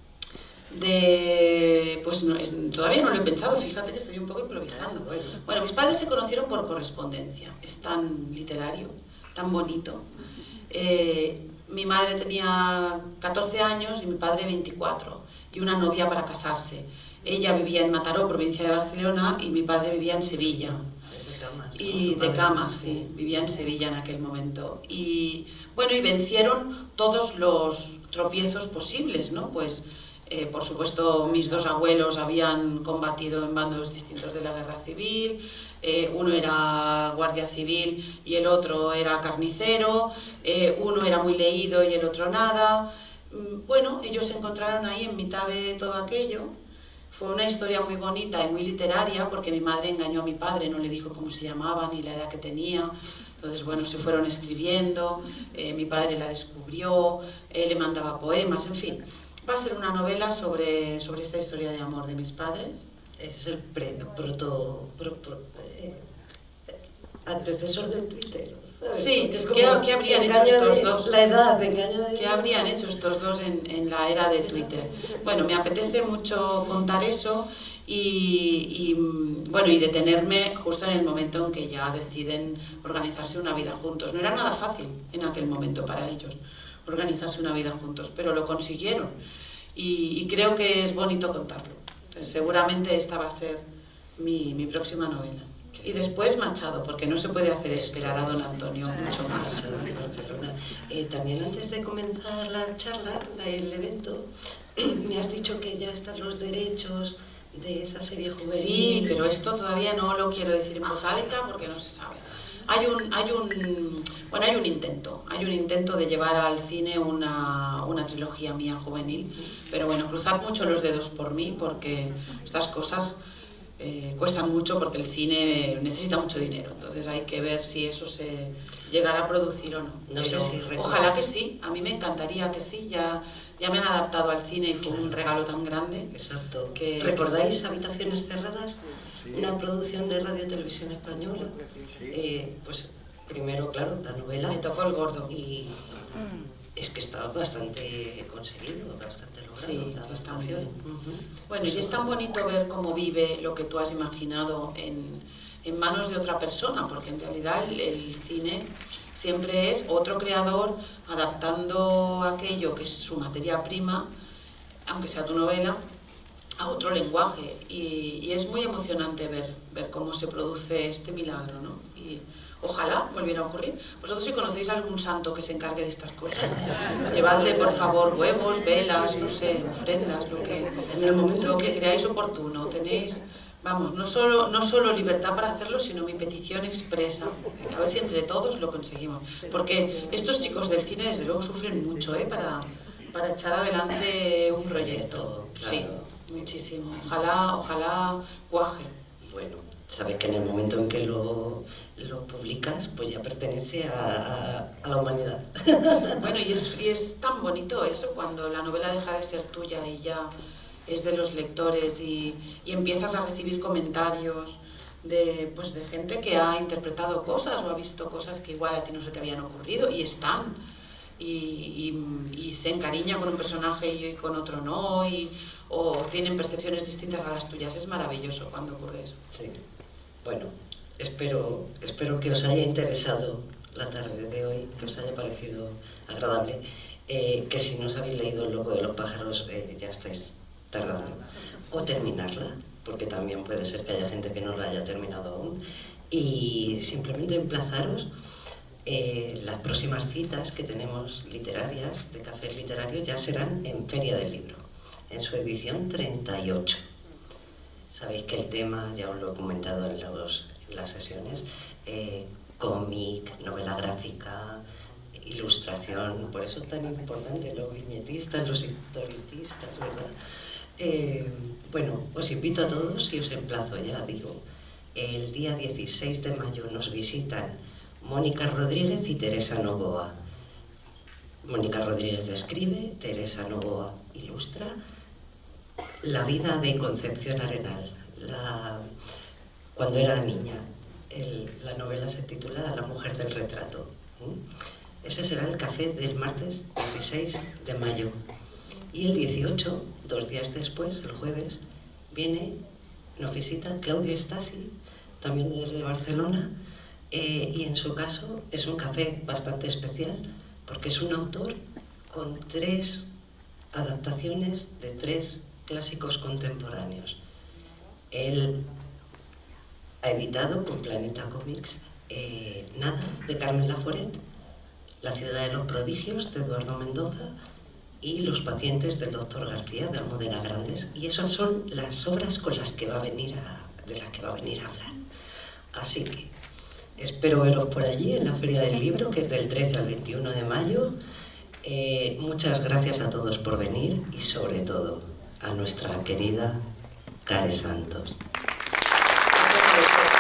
de pues no, es, todavía no lo he pensado, fíjate que estoy un poco improvisando. Bueno, mis padres se conocieron por correspondencia, es tan literario, tan bonito. Eh, mi madre tenía catorce años y mi padre veinticuatro, y una novia para casarse. Ella vivía en Mataró, provincia de Barcelona, y mi padre vivía en Sevilla. Y de Camas, sí, vivía en Sevilla en aquel momento. Y bueno, y vencieron todos los tropiezos posibles, ¿no? Pues, eh, por supuesto, mis dos abuelos habían combatido en bandos distintos de la guerra civil. Eh, uno era guardia civil y el otro era carnicero. Eh, uno era muy leído y el otro nada. Bueno, ellos se encontraron ahí en mitad de todo aquello. Fue una historia muy bonita y muy literaria, porque mi madre engañó a mi padre, no le dijo cómo se llamaba ni la edad que tenía. Entonces, bueno, se fueron escribiendo, eh, mi padre la descubrió, él le mandaba poemas, en fin. Va a ser una novela sobre, sobre esta historia de amor de mis padres. Es el pre, proto, pro, pro, eh, antecesor del Twitter. ¿Sabes? Sí, es ¿qué, ¿qué habrían hecho estos dos? La edad, me engaña de... ¿Qué habrían hecho estos dos en, en la era de Twitter? Bueno, me apetece mucho contar eso y, y, bueno, y detenerme justo en el momento en que ya deciden organizarse una vida juntos. No era nada fácil en aquel momento para ellos organizarse una vida juntos, pero lo consiguieron y, y creo que es bonito contarlo. Entonces, seguramente esta va a ser mi, mi próxima novela. Y después Machado, porque no se puede hacer esperar a don Antonio mucho más. Eh, también antes de comenzar la charla, el evento, me has dicho que ya están los derechos de esa serie juvenil. Sí, pero esto todavía no lo quiero decir en voz alta porque no se sabe. Hay un, hay un, bueno, hay un intento, hay un intento de llevar al cine una, una trilogía mía juvenil, pero bueno, cruzad mucho los dedos por mí porque estas cosas eh, cuestan mucho porque el cine necesita mucho dinero, entonces hay que ver si eso se llegará a producir o no. No sé si recuerdo. Ojalá que sí, a mí me encantaría que sí, ya, ya me han adaptado al cine y fue un regalo tan grande. Exacto. Que, ¿Recordáis que... Habitaciones Cerradas? Sí. Una producción de Radio Televisión Española. Sí. Eh, pues primero, claro, la novela. Me tocó el gordo. Y es que estaba bastante conseguido, bastante logrado. Sí, la sí, está muy bien. Uh-huh. Bueno, y es tan bonito ver cómo vive lo que tú has imaginado en, en manos de otra persona, porque en realidad el, el cine siempre es otro creador adaptando aquello que es su materia prima, aunque sea tu novela, a otro lenguaje. Y, y es muy emocionante ver, ver cómo se produce este milagro, ¿no? Y ojalá volviera a ocurrir. Vosotros, si conocéis a algún santo que se encargue de estas cosas, llevadle por favor huevos, velas, no sé, ofrendas, lo que, en el momento lo que creáis oportuno. Tenéis, vamos, no solo, no solo libertad para hacerlo, sino mi petición expresa. A ver si entre todos lo conseguimos. Porque estos chicos del cine, desde luego, sufren mucho, ¿eh? Para, para echar adelante un proyecto. Sí, muchísimo. Ojalá, ojalá cuaje. bueno, sabes que en el momento en que lo, lo publicas, pues ya pertenece a, a, a la humanidad. Bueno, y es, y es tan bonito eso, cuando la novela deja de ser tuya y ya es de los lectores y, y empiezas a recibir comentarios de, pues, de gente que ha interpretado cosas o ha visto cosas que igual a ti no se te habían ocurrido y están. Y, y, y se encariña con un personaje y con otro no, y, o tienen percepciones distintas a las tuyas. Es maravilloso cuando ocurre eso. Sí. Bueno, espero, espero que os haya interesado la tarde de hoy, que os haya parecido agradable, eh, que si no os habéis leído El loco de los pájaros eh, ya estáis tardando, o terminarla, porque también puede ser que haya gente que no la haya terminado aún, y simplemente emplazaros. Eh, las próximas citas que tenemos literarias, de cafés literarios, ya serán en Feria del Libro, en su edición treinta y ocho. Sabéis que el tema, ya os lo he comentado en, los, en las sesiones, eh, cómic, novela gráfica, ilustración, por eso es tan importante los viñetistas, los historietistas, ¿verdad? Eh, bueno, os invito a todos y os emplazo, ya digo, el día dieciséis de mayo nos visitan Mónica Rodríguez y Teresa Novoa. Mónica Rodríguez escribe, Teresa Novoa ilustra. La vida de Concepción Arenal, la, cuando era niña. El, la novela se titula La mujer del retrato. ¿Mm? Ese será el café del martes dieciséis de mayo. Y el dieciocho, dos días después, el jueves, viene, nos visita Claudio Stasi, también desde Barcelona. Eh, y en su caso es un café bastante especial porque es un autor con tres adaptaciones de tres clásicos contemporáneos. Él ha editado con Planeta Comics eh, Nada, de Carmen Laforet, La ciudad de los prodigios, de Eduardo Mendoza, y Los pacientes del doctor García, de Almudena Grandes, y esas son las obras con las que va a venir a, de las que va a venir a hablar. Así que espero veros por allí en la Feria del Libro, que es del trece al veintiuno de mayo. Eh, muchas gracias a todos por venir y sobre todo a nuestra querida Care Santos. Gracias.